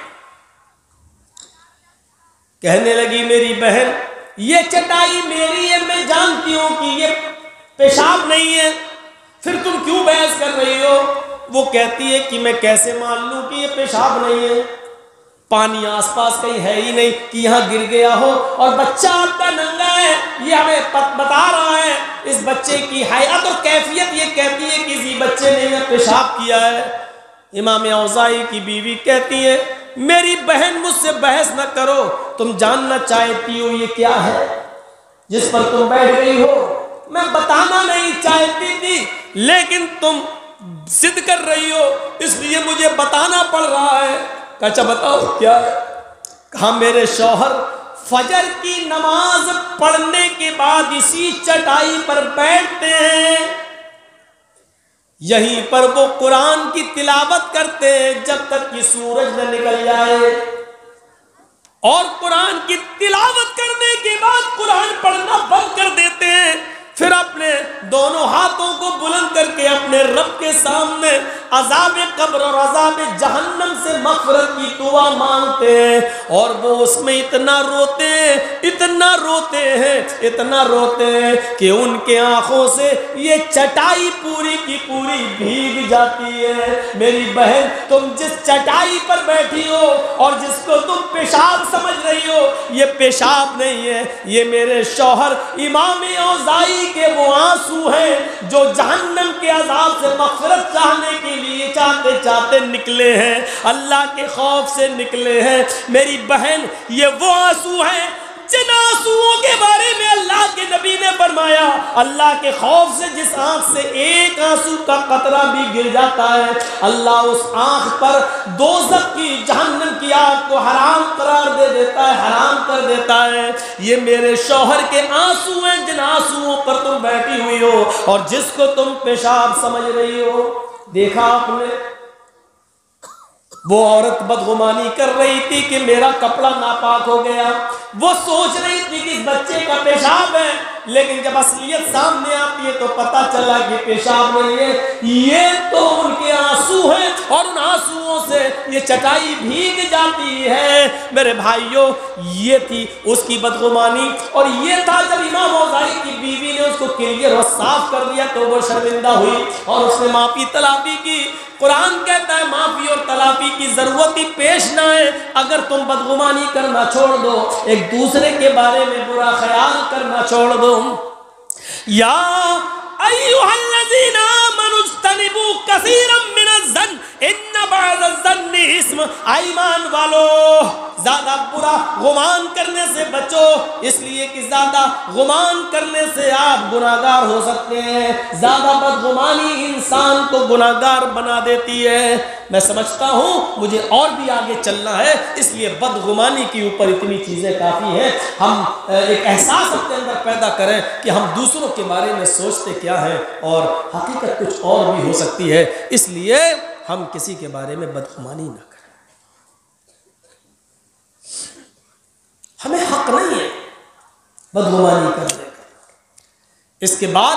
کہنے لگی میری بہن یہ چٹائی میری ہے، میں جانتی ہوں کہ یہ پیشاب نہیں ہے، پھر تم کیوں بحث کر رہی ہو؟ وہ کہتی ہے کہ میں کیسے مان لوں کہ یہ پیشاب نہیں ہے، پانی آس پاس کہیں ہے ہی نہیں کہ یہاں گر گیا ہو، اور بچہ آپ کا ننگا ہے، یہ ہمیں بتا رہا ہے اس بچے کی حیات اور کیفیت یہ کہتی ہے کہ اسی بچے نے یہ پیشاب کیا ہے. امام اوزاعی کی بیوی کہتی ہے میری بہن مجھ سے بحث نہ کرو، تم جاننا چاہتی ہو یہ کیا ہے جس پر تم بیٹھ گئی ہو؟ میں بتانا نہیں چاہتی تھی لیکن تم ضد کر رہی ہو، اس لیے مجھے بتانا پڑ رہا ہے. اچھا بتاؤ کیا ہے؟ کہا میرے شوہر فجر کی نماز پڑھنے کے بعد اسی چٹائی پر بیٹھتے ہیں، یہیں پر وہ قرآن کی تلاوت کرتے ہیں جب تک کہ سورج نہ نکل جائے، اور قرآن کی تلاوت کرنے کے بعد قرآن پڑھنا بند کر دیتے ہیں، پھر اپنے دونوں ہاتھوں کو بلند کر کے اپنے رب کے سامنے عذاب قبر اور عذاب جہنم سے مغفرت کی دعا مانگتے ہیں، اور وہ اس میں اتنا روتے ہیں اتنا روتے ہیں اتنا روتے ہیں کہ ان کے آنکھوں سے یہ چٹائی پوری کی پوری بھیگ جاتی ہے۔ میری بہن، تم جس چٹائی پر بیٹھی ہو اور جس کو تم پیشاب سمجھ رہی ہو، یہ پیشاب نہیں ہے، یہ میرے شوہر امام اوزائی کے وہ آنسو ہیں جو جہنم کے عذاب سے مغفرت چاہنے کے لیے چاہتے چاہتے نکلے ہیں، اللہ کے خوف سے نکلے ہیں۔ میری بہن، یہ وہ آنسو ہیں جن آنسوؤں کے بارے میں اللہ کے نبی نے فرمایا، اللہ کے خوف سے جس آنکھ سے ایک آنسو کا قطرہ بھی گر جاتا ہے، اللہ اس آنکھ پر دوزخ کی جہنم کی آگ کو حرام قرار دے دیتا ہے، حرام کر دیتا ہے۔ یہ میرے شوہر کے آنسو ہیں جن آنسوؤں پر تم بیٹھی ہوئی ہو اور جس کو تم پیشاب سمجھ رہی ہو۔ دیکھا آپ نے، وہ عورت بدگمانی کر رہی تھی کہ میرا کپڑا ناپاک ہو گیا، وہ سوچ رہی تھی کہ اس بچے کا پیشاب ہے، لیکن جب اصلیت سامنے آتی ہے تو پتہ چلا کہ پیشاب نہیں ہے، یہ تو ان کے آنسو ہیں اور ان آنسوؤں سے یہ چٹائی بھیگ جاتی ہے۔ میرے بھائیوں، یہ تھی اس کی بدگمانی، اور یہ تھا جب امام اوزائی کی بیوی نے اس کو کلیئر اور صاف کر دیا تو وہ شرمندہ ہوئی اور اس نے معافی طلبی کی۔ قرآن کہتا ہے معافی اور تلافی کی ضرورت ہی پیش نہ ہے اگر تم بدگمانی کرنا چھوڑ دو، ایک دوسرے کے بارے میں برا خیال کرنا چھوڑ دو۔ یا ایھا الذین آمنوا اجتنبوا کثیرا من الظن ان بعض الظن اسم۔ ایمان والو، زیادہ برا گمان کرنے سے بچو، اس لیے کہ زیادہ گمان کرنے سے آپ گناہگار ہو سکتے ہیں۔ زیادہ بدگمانی انسان کو گناہگار بنا دیتی ہے۔ میں سمجھتا ہوں مجھے اور بھی آگے چلنا ہے، اس لیے بدگمانی کے اوپر اتنی چیزیں کافی ہیں۔ ہم ایک احساس اپنے اندر پیدا کریں کہ ہم دوسروں کے بارے میں سوچتے کیا ہیں اور حقیقت کچھ اور بھی ہو سکتی ہے، اس لیے ہم کسی کے بارے میں بدگمانی نہ کریں۔ ہمیں حق نہیں ہے بدگمانی کرنے کا۔ اس کے بعد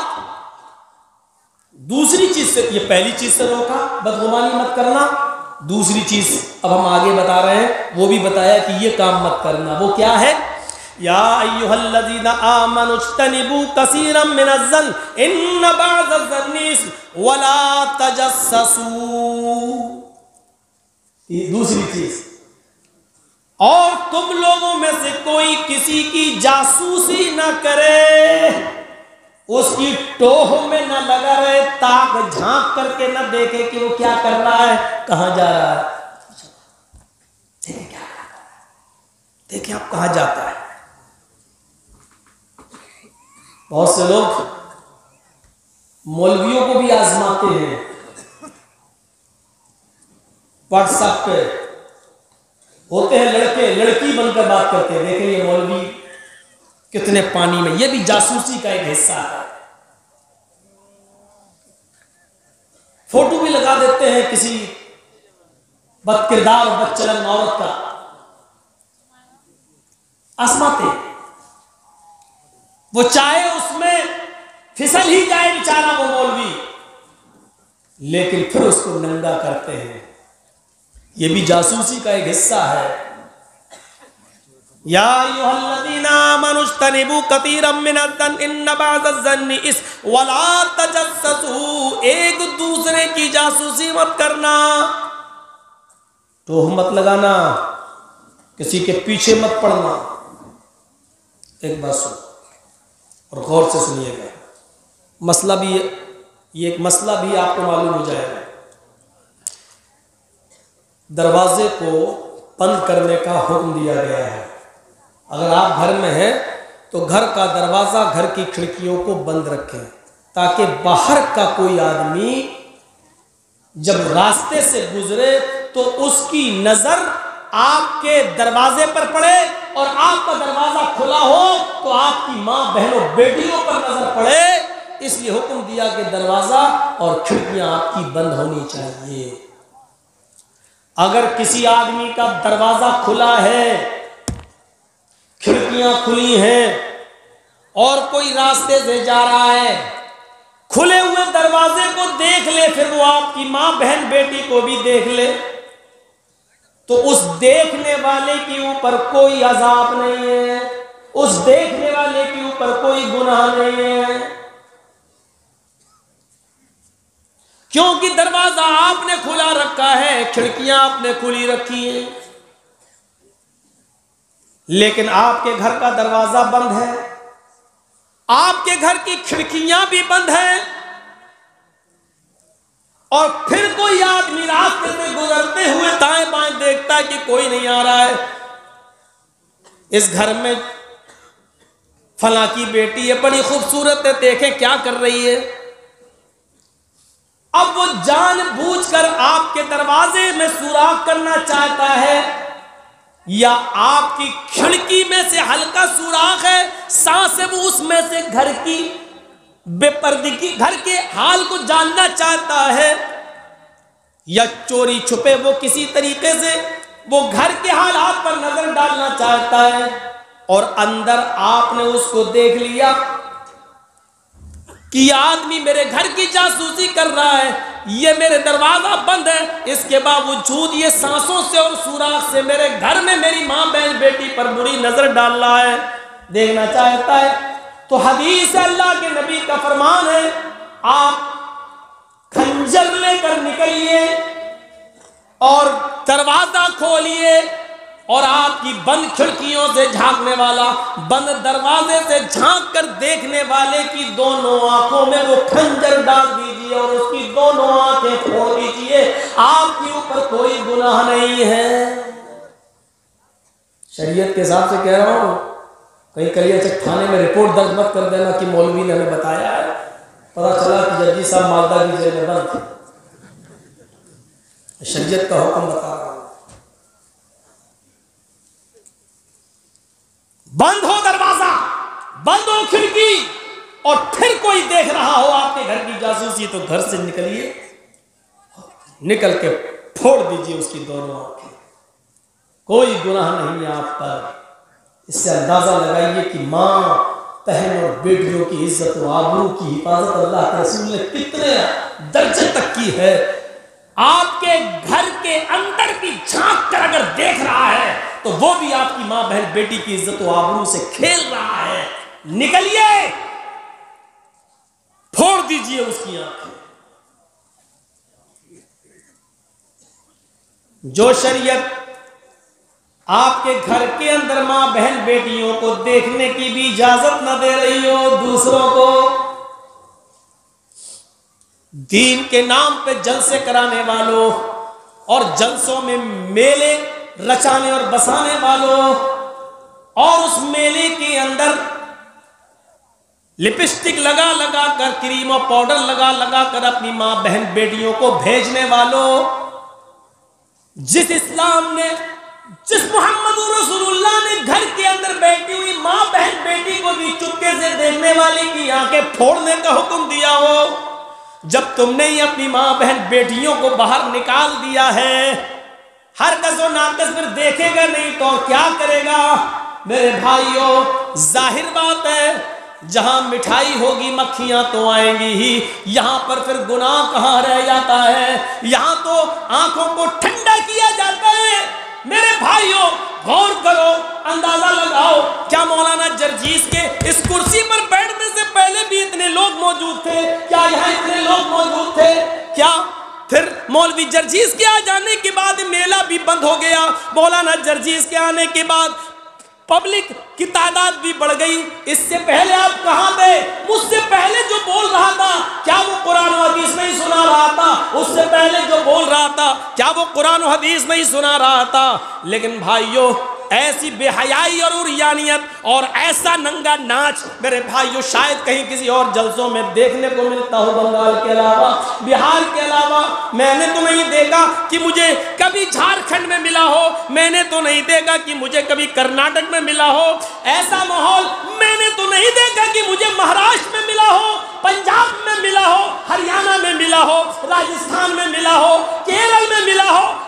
دوسری چیز سے، یہ پہلی چیز سے روکا بدگمانی مت کرنا، دوسری چیز اب ہم آگے بتا رہے ہیں وہ بھی بتایا کہ یہ کام مت کرنا، وہ کیا ہے؟ یا ایھا الذین آمنوا اجتنبوا کثیرا من الظن ان بعض الظن اسم ولا تجسسوا۔ یہ دوسری چیز، اور تم لوگوں میں سے کوئی کسی کی جاسوسی نہ کرے، اس کی ٹوہ میں نہ لگا رہے، تاک جھانک کر کے نہ دیکھے کہ وہ کیا کر رہا ہے، کہاں جا رہا ہے، دیکھیں کیا کر رہا ہے، دیکھیں آپ کہاں جاتا ہے۔ بہت سے لوگ مولویوں کو بھی آزماتے ہیں، واٹس ایپ پہ ہوتے ہیں لڑکے لڑکی بن کر بات کرتے ہیں، دیکھیں یہ مولوی کتنے پانی میں، یہ بھی جاسوسی کا ایک حصہ ہے۔ فوٹو بھی لگا دیتے ہیں کسی بد کردار اور بد چلن عورت کا، آزماتے ہیں، وہ چاہے اس میں پھسل ہی جائے بیچارہ وہ مولوی، لیکن پھر اس کو ننگا کرتے ہیں، یہ بھی جاسوسی کا ایک حصہ ہے۔ یا ایھا الذین آمنوا اجتنبوا کثیرا من الظن ان بعض الظن اسم ولا تجسسوا۔ ایک دوسرے کی جاسوسی مت کرنا، ٹوہ مت لگانا، کسی کے پیچھے مت پڑنا۔ ایک بات سن اور غور سے سنیے گا، مسئلہ بھی یہ ایک مسئلہ بھی آپ کو معلوم ہو جائے گا۔ دروازے کو بند کرنے کا حکم دیا گیا ہے۔ اگر آپ گھر میں ہیں تو گھر کا دروازہ، گھر کی کھڑکیوں کو بند رکھیں تاکہ باہر کا کوئی آدمی جب راستے سے گزرے تو اس کی نظر آپ کے دروازے پر پڑے، اور آپ کا دروازہ کھلا ہو تو آپ کی ماں، بہنوں، بیٹیوں پر نظر پڑے۔ اس لیے حکم دیا کہ دروازہ اور کھڑکیاں آپ کی بند ہونی چاہیے۔ اگر کسی آدمی کا دروازہ کھلا ہے، کھڑکیاں کھلی ہیں، اور کوئی راستے سے جا رہا ہے، کھلے ہوئے دروازے کو دیکھ لے، پھر وہ آپ کی ماں بہن بیٹی کو بھی دیکھ لے، تو اس دیکھنے والے کے اوپر کوئی عذاب نہیں ہے، اس دیکھنے والے کے اوپر کوئی گناہ نہیں ہے، کیونکہ دروازہ آپ نے کھلا رکھا ہے، کھڑکیاں آپ نے کھلی رکھی ہیں، لیکن آپ کے گھر کا دروازہ بند ہے، آپ کے گھر کی کھڑکیاں بھی بند ہیں، اور پھر کوئی آدمی راستے سے گزرتے ہوئے دائیں بائیں دیکھتا ہے کہ کوئی نہیں آ رہا ہے، اس گھر میں فلاں کی بیٹی ہے، بڑی خوبصورت ہے، دیکھیں کیا کر رہی ہے، اب وہ جان بوجھ کر آپ کے دروازے میں سوراخ کرنا چاہتا ہے، یا آپ کی کھڑکی میں سے ہلکا سوراخ ہے، سانس ہے وہ اس میں سے گھر کی بے پردگی، گھر کے حال کو جاننا چاہتا ہے، یا چوری چھپے وہ کسی طریقے سے وہ گھر کے حالات پر نظر ڈالنا چاہتا ہے، اور اندر آپ نے اس کو دیکھ لیا کہ یہ آدمی میرے گھر کی جاسوسی کر رہا ہے، یہ میرے دروازہ بند ہے، اس کے باوجود یہ سانسوں سے اور سوراخ سے میرے گھر میں میری ماں بہن بیٹی پر بری نظر ڈال رہا ہے، دیکھنا چاہتا ہے، تو حدیث اللہ کے نبی کا فرمان ہے، آپ خنجر لے کر نکلیے اور دروازہ کھولیے، اور آپ کی بند کھڑکیوں سے جھانکنے والا، بند دروازے سے جھانک کر دیکھنے والے کی دونوں آنکھوں میں وہ خنجر ڈال دیجئے اور اس کی دونوں آنکھیں پھوڑ دیجئے، آپ کے اوپر کوئی گناہ نہیں ہے۔ شریعت کے حساب سے کہہ رہا ہوں، کہیں کلیہ چک تھانے میں رپورٹ درج مت کر دینا کہ مولوی نے ہمیں بتایا ہے، پتہ چلا کہ ججی صاحب مالدہ کی جیل میں بند تھے۔ شریعت کا حکم بتا رہا ہوں، بند ہو دروازہ، بند ہو کھڑکی، اور پھر کوئی دیکھ رہا ہو آپ کے گھر کی جاسوسی، تو گھر سے نکلیے، نکل کے پھوڑ دیجئے اس کی دونوں آنکھیں، کوئی گناہ نہیں ہے آپ پر۔ اس سے اندازہ لگائیے کہ ماں بہن اور بیٹیوں کی عزت و آبرو کی حفاظت اللہ کے رسول نے کتنے درجے تک کی ہے۔ آپ کے گھر کے اندر کی جھانک کر اگر دیکھ رہا ہے تو وہ بھی آپ کی ماں بہن بیٹی کی عزت و آبرو سے کھیل رہا ہے، نکلیے، پھوڑ دیجئے اس کی آنکھیں۔ جو شریعت آپ کے گھر کے اندر ماں بہن بیٹیوں کو دیکھنے کی بھی اجازت نہ دے رہی ہو، دوسروں کو دین کے نام پہ جلسے کرانے والوں اور جلسوں میں میلے رچانے اور بسانے والوں، اور اس میلے کے اندر لپسٹک لگا لگا کر، کریم و پاؤڈر لگا لگا کر اپنی ماں بہن بیٹیوں کو بھیجنے والوں، جس اسلام نے، جس محمد رسول اللہ نے گھر کے اندر بیٹھی ہوئی ماں بہن بیٹی کو بھی چپکے سے دیکھنے والی کی آنکھیں پھوڑنے کا حکم دیا ہو، جب تم نے ہی اپنی ماں بہن بیٹیوں کو باہر نکال دیا ہے، ہر کس و ناقص پھر دیکھے گا نہیں تو کیا کرے گا؟ میرے بھائیوں، ظاہر بات ہے جہاں مٹھائی ہوگی مکھیاں تو آئیں گی ہی، یہاں پر پھر گناہ کہاں رہ جاتا ہے؟ یہاں تو آنکھوں کو ٹھنڈا کیا جاتا ہے۔ میرے بھائیوں غور کرو، اندازہ لگاؤ، کیا مولانا جرجیس کے اس کرسی پر بیٹھنے سے پہلے بھی اتنے لوگ موجود تھے؟ کیا یہاں اتنے لوگ موجود تھے؟ کیا پھر مولوی جرجیس کے آ جانے کے بعد میلہ بھی بند ہو گیا؟ مولانا جرجیس کے آنے کے بعد پبلک کی تعداد بھی بڑھ گئی۔ اس سے پہلے آپ کہاں تھے؟ مجھ سے پہلے جو بول رہا تھا کیا وہ قرآن و حدیث نہیں سنا رہا تھا؟ اس سے پہلے جو بول رہا تھا کیا وہ قرآن و حدیث نہیں سنا رہا تھا؟ لیکن بھائیوں، ایسی بے حیائی اور عریانیت اور ایسا ننگا ناچ میرے بھائیوں شاید کہیں کسی اور جلسوں میں دیکھنے کو ملتا ہو، بنگال کے علاوہ، بہار کے علاوہ۔ میں نے تو نہیں دیکھا کہ مجھے کبھی جھارکھنڈ میں ملا ہو، میں نے تو نہیں دیکھا کہ مجھے کبھی کرناٹک میں ملا ہو، ایسا ماحول میں نے تو نہیں دیکھا کہ مجھے مہاراشٹر میں ملا ہو، پنجاب میں ملا ہو، ہریانہ میں ملا ہو، راجستھان میں ملا ہو، کیرل میں ملا ہو۔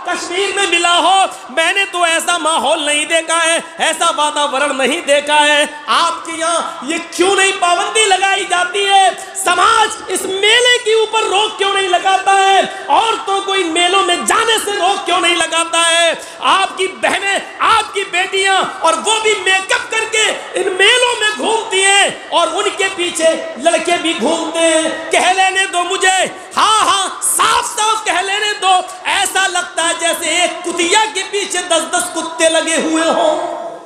کشمیر میں ملا ہو، میں نے تو ایسا ماحول نہیں دیکھا ہے، ایسا واتاورن نہیں دیکھا ہے۔ آپ کے یہاں یہ کیوں نہیں پابندی لگائی جاتی ہے؟ سماج اس میلے کے اوپر روک کیوں نہیں لگاتا ہے؟ عورتوں کو ان میلوں میں جانے سے روک کیوں نہیں لگاتا ہے؟ آپ کی بہنیں، آپ کی بیٹیاں، اور وہ بھی میک اپ کر کے ان میلوں میں گھومتی ہیں، اور ان کے پیچھے لڑکے بھی گھومتے ہیں۔ کہہ لینے دو مجھے، ہاں ہاں صاف صاف کہہ لینے دو، ایسا لگتا ہے جیسے ایک کتیا کے پیچھے دس دس کتے لگے ہوئے ہوں۔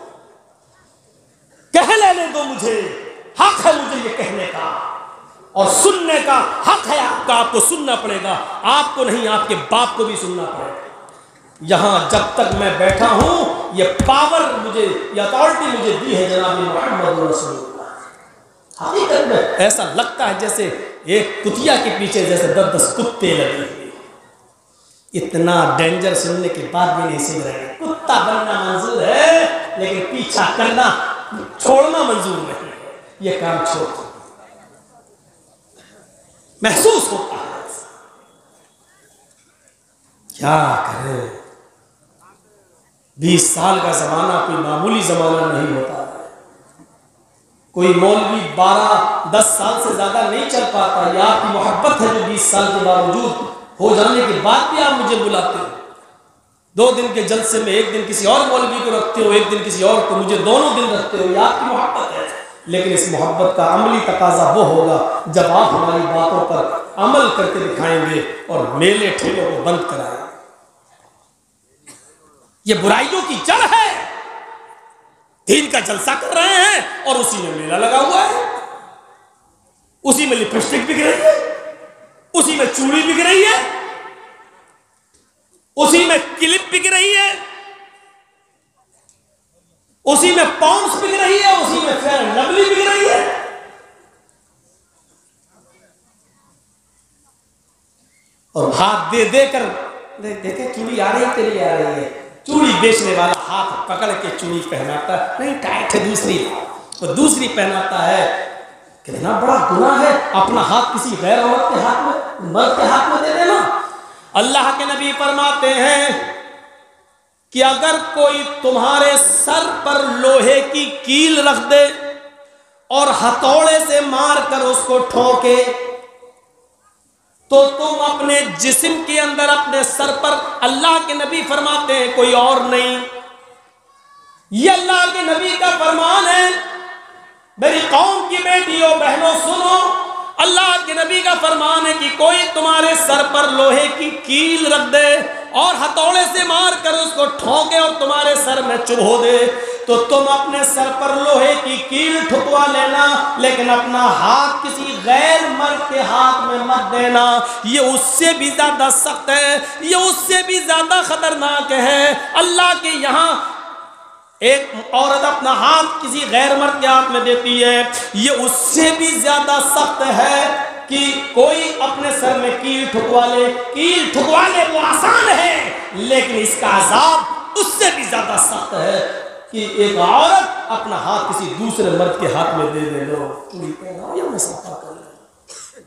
کہہ لینے دو مجھے، حق ہے مجھے یہ کہنے کا، اور سننے کا حق ہے آپ کا، آپ کو سننا پڑے گا، آپ کو نہیں آپ کے باپ کو بھی سننا پڑے گا۔ یہاں جب تک میں بیٹھا ہوں یہ پاور مجھے، یہ اتھارٹی مجھے دی ہے جناب محمد رسول اللہ۔ حقیقت میں ایسا لگتا ہے جیسے ایک کتیا کے پیچھے جیسے دس دس کتے لگے ہوئے۔ اتنا ڈینجر سننے کے بعد بھی نہیں سن رہے۔ کتا بننا منظور ہے لیکن پیچھا کرنا، چھوڑنا منظور نہیں ہے۔ یہ کام چھوڑ دو، محسوس ہوتا ہے کیا کرے۔ بیس سال کا زمانہ کوئی معمولی زمانہ نہیں ہوتا ہے۔ کوئی مولوی بارہ دس سال سے زیادہ نہیں چل پاتا۔ یہ آپ کی محبت ہے جو بیس سال کے باوجود ہو جانے کے بعد بھی آپ مجھے بلاتے ہو۔ دو دن کے جلسے میں ایک دن کسی اور مولوی کو رکھتے ہو، ایک دن کسی اور کو، مجھے دونوں دن رکھتے ہو۔ یہ آپ کی محبت ہے، لیکن اس محبت کا عملی تقاضا وہ ہوگا جب آپ ہماری باتوں پر عمل کر کے دکھائیں گے اور میلے ٹھیلوں کو بند کرائیں گے۔ یہ برائیوں کی جڑ ہے۔ دین کا جلسہ کر رہے ہیں اور اسی میں میلہ لگا ہوا ہے، اسی میں لپسٹک بک رہی ہے، اسی میں چوڑی بک رہی ہے، اسی میں کلپ بک رہی ہے، اسی میں پاؤنڈز بک رہی ہے، اسی میں فیئر اینڈ لولی بک رہی ہے۔ اور ہاتھ دے دے کر دیکھیں چوڑی آ رہی تیری آ رہی ہے، چوڑی بیچنے والا ہاتھ پکڑ کے چوڑی پہناتا ہے، نہیں ٹائٹ ہے دوسری، وہ دوسری پہناتا ہے۔ کتنا بڑا گناہ ہے اپنا ہاتھ کسی غیر عورت کے ہاتھ میں، مرد کے ہاتھ میں دے دینا۔ اللہ کے نبی فرماتے ہیں کہ اگر کوئی تمہارے سر پر لوہے کی کیل رکھ دے اور ہتھوڑے سے مار کر اس کو ٹھوکے تو تم اپنے جسم کے اندر اپنے سر پر، اللہ کے نبی فرماتے ہیں کوئی اور نہیں، یہ اللہ کے نبی کا فرمان ہے۔ میری قوم کی بیٹیوں بہنوں سنو، اللہ کے نبی کا فرمان ہے کہ کوئی تمہارے سر پر لوہے کی کیل رکھ دے اور ہتھوڑے سے مار کر اس کو ٹھوکے اور تمہارے سر میں چبھو دے تو تم اپنے سر پر لوہے کی کیل ٹھکوا لینا، لیکن اپنا ہاتھ کسی غیر مرد کے ہاتھ میں مت دینا۔ یہ اس سے بھی زیادہ سخت ہے، یہ اس سے بھی زیادہ خطرناک ہے۔ اللہ کے یہاں ایک عورت اپنا ہاتھ کسی غیر مرد کے ہاتھ میں دیتی ہے، یہ اس سے بھی زیادہ سخت ہے کہ کوئی اپنے سر میں کیل ٹھکوا لے۔ کیل ٹھکوا لے وہ آسان ہے، لیکن اس کا عذاب اس سے بھی زیادہ سخت ہے کہ ایک عورت اپنا ہاتھ کسی دوسرے مرد کے ہاتھ میں دے دے۔ لو چوڑی پہناؤ یا میں صفا کر لوں۔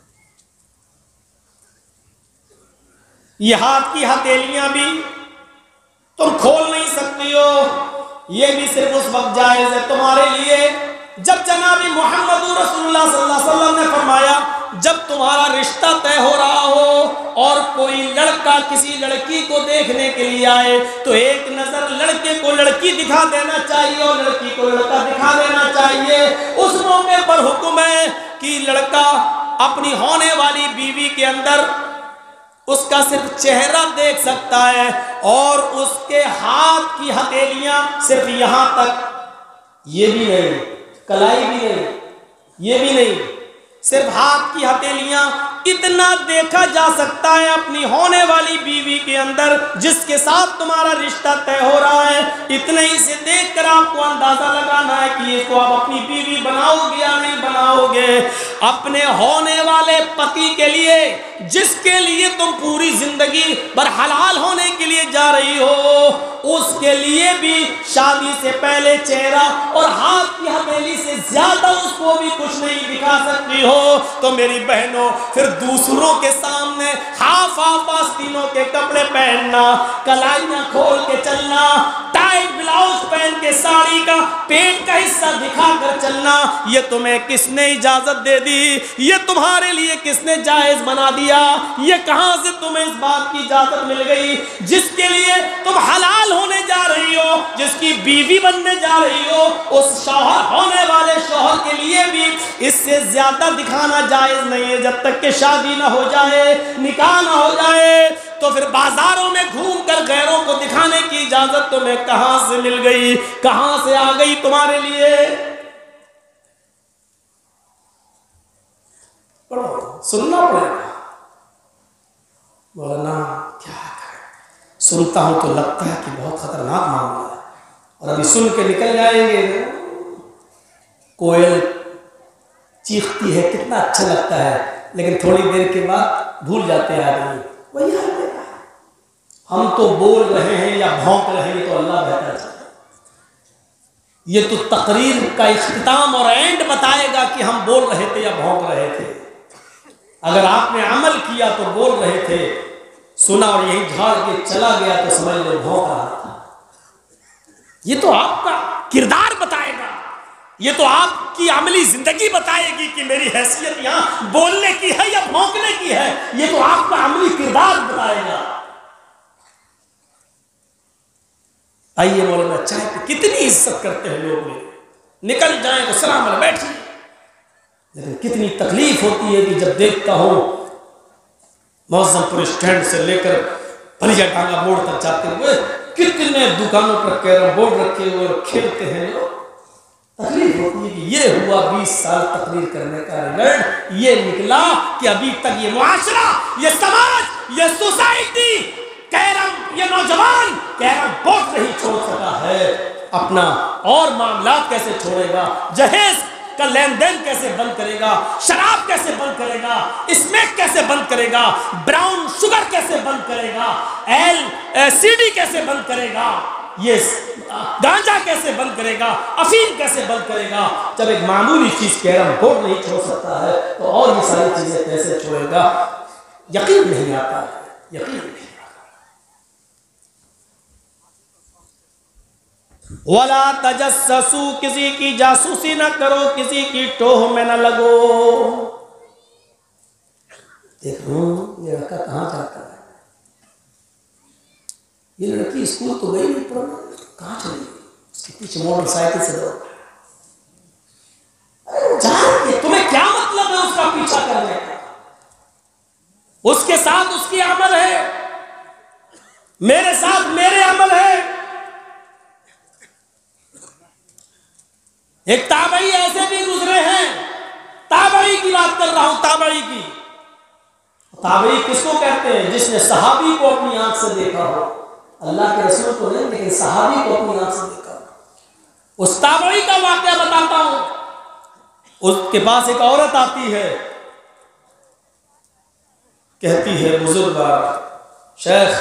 یہ ہاتھ کی ہتھیلیاں بھی تم کھول نہیں سکتی ہو، یہ بھی صرف اس وقت جائز ہے تمہارے لیے جب جناب محمد رسول اللہ صلی اللہ علیہ وسلم نے فرمایا جب تمہارا رشتہ طے ہو رہا ہو اور کوئی لڑکا کسی لڑکی کو دیکھنے کے لیے آئے تو ایک نظر لڑکے کو لڑکی دکھا دینا چاہیے اور لڑکی کو لڑکا دکھا دینا چاہیے۔ اس موقع پر حکم ہے کہ لڑکا اپنی ہونے والی بیوی کے اندر اس کا صرف چہرہ دیکھ سکتا ہے اور اس کے ہاتھ کی ہتھیلیاں صرف یہاں تک، یہ بھی نہیں، کلائی بھی نہیں، یہ بھی نہیں، صرف ہاتھ کی ہتھیلیاں، اتنا دیکھا جا سکتا ہے اپنی ہونے والی بیوی کے اندر جس کے ساتھ تمہارا رشتہ طے ہو رہا ہے۔ اتنے ہی سے دیکھ کر آپ کو اندازہ لگانا ہے کہ اس کو آپ اپنی بیوی بناؤ گے یا نہیں بناؤگے اپنے ہونے والے پتی کے لیے، جس کے لیے تم پوری زندگی بر حلال ہونے کے لیے جا رہی ہو، اس کے لیے بھی شادی سے پہلے چہرہ اور ہاتھ کی ہتھیلی سے زیادہ اس کو بھی کچھ نہیں دکھا سکتی ہو، تو میری بہنوں پھر دوسروں کے سامنے ہاف ہاف آستینوں کے کپڑے پہننا، کلائیاں کھول کے چلنا، ٹائٹ بلاؤز پہن کے ساڑی کا پیٹ کا حصہ دکھا کر چلنا، یہ تمہیں کس نے اجازت دے دی؟ یہ تمہارے لیے کس نے جائز بنا دیا؟ یہ کہاں سے تمہیں اس بات کی اجازت مل گئی؟ جس کے لیے تم حلال ہونے جا رہی ہو، جس کی بیوی بننے جا رہی ہو، اس شوہر ہونے والے شوہر کے لیے بھی اس سے زیادہ دکھانا جائز نہیں ہے جب تک کہ شادی نہ ہو جائے، نکاح نہ ہو جائے۔ تو پھر بازاروں میں گھوم کر غیروں کو دکھانے کی اجازت تمہیں کہاں سے مل گئی؟ کہاں سے آ گئی تمہارے لیے؟ پڑھو، سننا پڑے گا۔ مولانا کیا کریں، سنتا ہوں تو لگتا ہے کہ بہت خطرناک معاملہ ہے، اور ابھی سن کے نکل جائیں گے۔ کوئل چیختی ہے، کتنا اچھا لگتا ہے، لیکن تھوڑی دیر کے بعد بھول جاتے ہیں آدمی۔ وہی حال ہے، ہم تو بول رہے ہیں یا بھونک رہے ہیں تو اللہ بہتر جانے۔ یہ تو تقریر کا اختتام اور اینڈ بتائے گا کہ ہم بول رہے تھے یا بھونک رہے تھے۔ اگر آپ نے عمل کیا تو بول رہے تھے، سنا اور یہی جھاڑ کے چلا گیا تو سمجھ لو بھونک رہا تھا۔ یہ تو آپ کا کردار بتائے گا، یہ تو آپ کی عملی زندگی بتائے گی کہ میری حیثیت یہاں بولنے کی ہے یا بھونکنے کی ہے۔ یہ تو آپ کا عملی کردار بتائے گا۔ آئیے مولانا چائے پہ کتنی عزت کرتے ہیں لوگ، نکل جائیں تو سلام علیکم بیٹھیے، لیکن کتنی تکلیف ہوتی ہے کہ جب دیکھتا ہوں معظم پور اسٹینڈ سے لے کر بلیا ڈانگا موڑ تک جاتے ہوئے کتنے دکانوں پر کیرم بورڈ رکھے ہوئے اور کھیلتے ہیں لوگ، تکلیف ہوتی ہے کہ یہ ہوا بیس سال تقریر کرنے کا رزلٹ، یہ نکلا کہ ابھی تک یہ معاشرہ، یہ سماج، یہ سوسائٹی، کیرم، یہ نوجوان کیرم بورڈ نہیں چھوڑ سکا ہے، اپنا اور معاملات کیسے چھوڑے گا؟ جہیز کا لین دین کیسے بند کرے گا؟ شراب کیسے بند کرے گا؟ اسمیک کیسے بند کرے گا؟ براؤن شوگر کیسے بند کرے گا؟ ایل سی ڈی کیسے بند کرے گا؟ یہ گانجا کیسے بند کرے گا؟ افیم کیسے بند کرے گا؟ جب ایک معمولی چیز کیرم بورڈ نہیں چھوڑ سکتا ہے تو اور یہ ساری چیزیں کیسے چھوڑے گا؟ یقین نہیں آتا ہے، یقین نہیں۔ وَلَا تَجَسَّسُوا، کسی کی جاسوسی نہ کرو، کسی کی ٹوہ میں نہ لگو۔ دیکھ رہوں یہ لڑکا کہاں جاتا ہے، یہ لڑکی اسکول تو گئی نہیں پڑھنا، کہاں چلی گئی؟ اس کے پیچھے موٹر سائیکل سے دوڑ، جان تمہیں کیا مطلب ہے اس کا پیچھا کرنے کا؟ اس کے ساتھ اس کی عمل ہے، میرے ساتھ میرے عمل ہے۔ ایک تابعی ایسے بھی گزرے ہیں، تابعی کی بات کر رہا ہوں، تابعی کی۔ تابعی کس کو کہتے ہیں؟ جس نے صحابی کو اپنی آنکھ سے دیکھا ہو، اللہ کے رسول کو نہیں لیکن صحابی کو اپنی آنکھ سے دیکھا ہو۔ اس تابعی کا واقعہ بتاتا ہوں۔ اس کے پاس ایک عورت آتی ہے، کہتی ہے بزرگ شیخ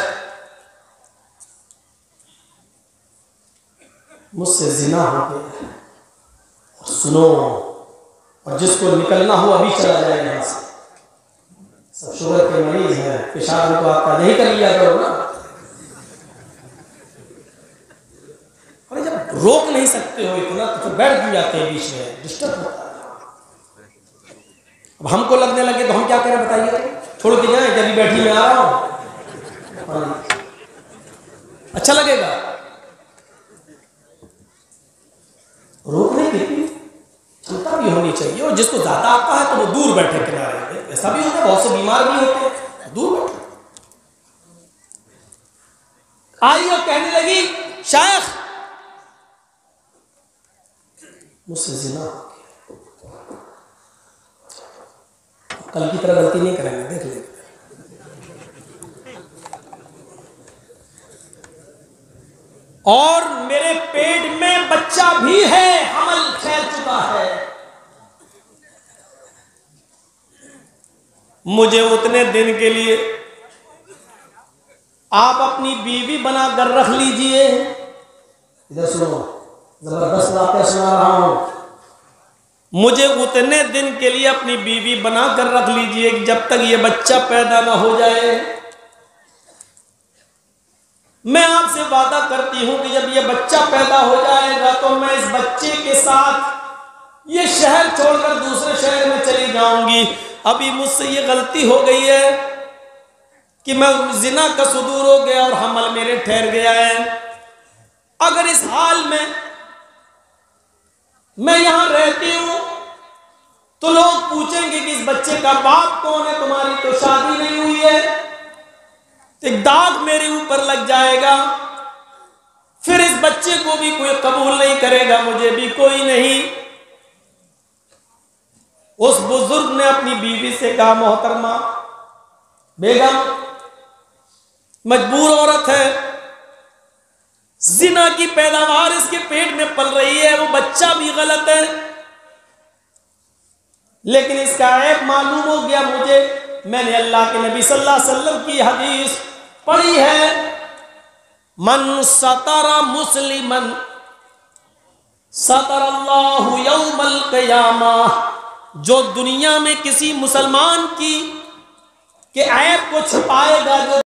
مجھ سے زنا ہو گیا، سنو، اور جس کو نکلنا ہو ابھی چلا جائے یہاں سے، سب شوگر کے مریض ہیں، پیشاب کو آپ کا نہیں کر لیا کرو نا۔ اور جب روک نہیں سکتے ہو اتنا تو پھر بیٹھ بھی جاتے ہیں بیچ میں، ڈسٹرب ہوتا ہے۔ اب ہم کو لگنے لگے تو ہم کیا کریں بتائیے؟ چھوڑ کے جائیں کہ ابھی بیٹھی میں آ رہا ہوں، اچھا لگے گا؟ روکنے کی چھمتا بھی ہونی چاہیے، اور جس کو زیادہ آتا ہے تو وہ دور بیٹھے کنارے پہ، ایسا بھی ہوتا ہے، بہت سے بیمار بھی ہوتے ہیں دور بیٹھے۔ آئی اور کہنے لگی شیخ مجھ سے زنا ہو گیا، کل کی طرح غلطی نہیں کریں گے، دیکھ لیں۔ اور میرے پیٹ میں بچہ بھی ہے، حمل پھیل چکا ہے، مجھے اتنے دن کے لیے آپ اپنی بیوی بنا کر رکھ لیجئے. ادھر سنو، زبردست واقعہ سنا رہا ہوں. مجھے اتنے دن کے لیے اپنی بیوی بنا کر رکھ لیجئے جب تک یہ بچہ پیدا نہ ہو جائے. میں آپ سے وعدہ کرتی ہوں کہ جب یہ بچہ پیدا ہو جائے گا تو میں اس بچے کے ساتھ یہ شہر چھوڑ کر دوسرے شہر میں چلی جاؤں گی. ابھی مجھ سے یہ غلطی ہو گئی ہے کہ میں زنا کا صدور ہو گیا اور حمل میرے ٹھہر گیا ہے. اگر اس حال میں میں یہاں رہتی ہوں تو لوگ پوچھیں گے کہ اس بچے کا باپ کون ہے، تمہاری تو شادی نہیں ہوئی ہے. ایک داغ میرے اوپر لگ جائے گا، پھر اس بچے کو بھی کوئی قبول نہیں کرے گا، مجھے بھی کوئی نہیں. اس بزرگ نے اپنی بیوی سے کہا محترمہ بیگم، مجبور عورت ہے، زنا کی پیداوار اس کے پیٹ میں پل رہی ہے، وہ بچہ بھی غلط ہے، لیکن اس کا عیب معلوم ہو گیا مجھے. میں نے اللہ کے نبی صلی اللہ علیہ وسلم کی حدیث پڑھی ہے، من ستر مسلمن ستر اللہ یوم القیامہ. جو دنیا میں کسی مسلمان کی کہ عیب کو چھپائے گا، جو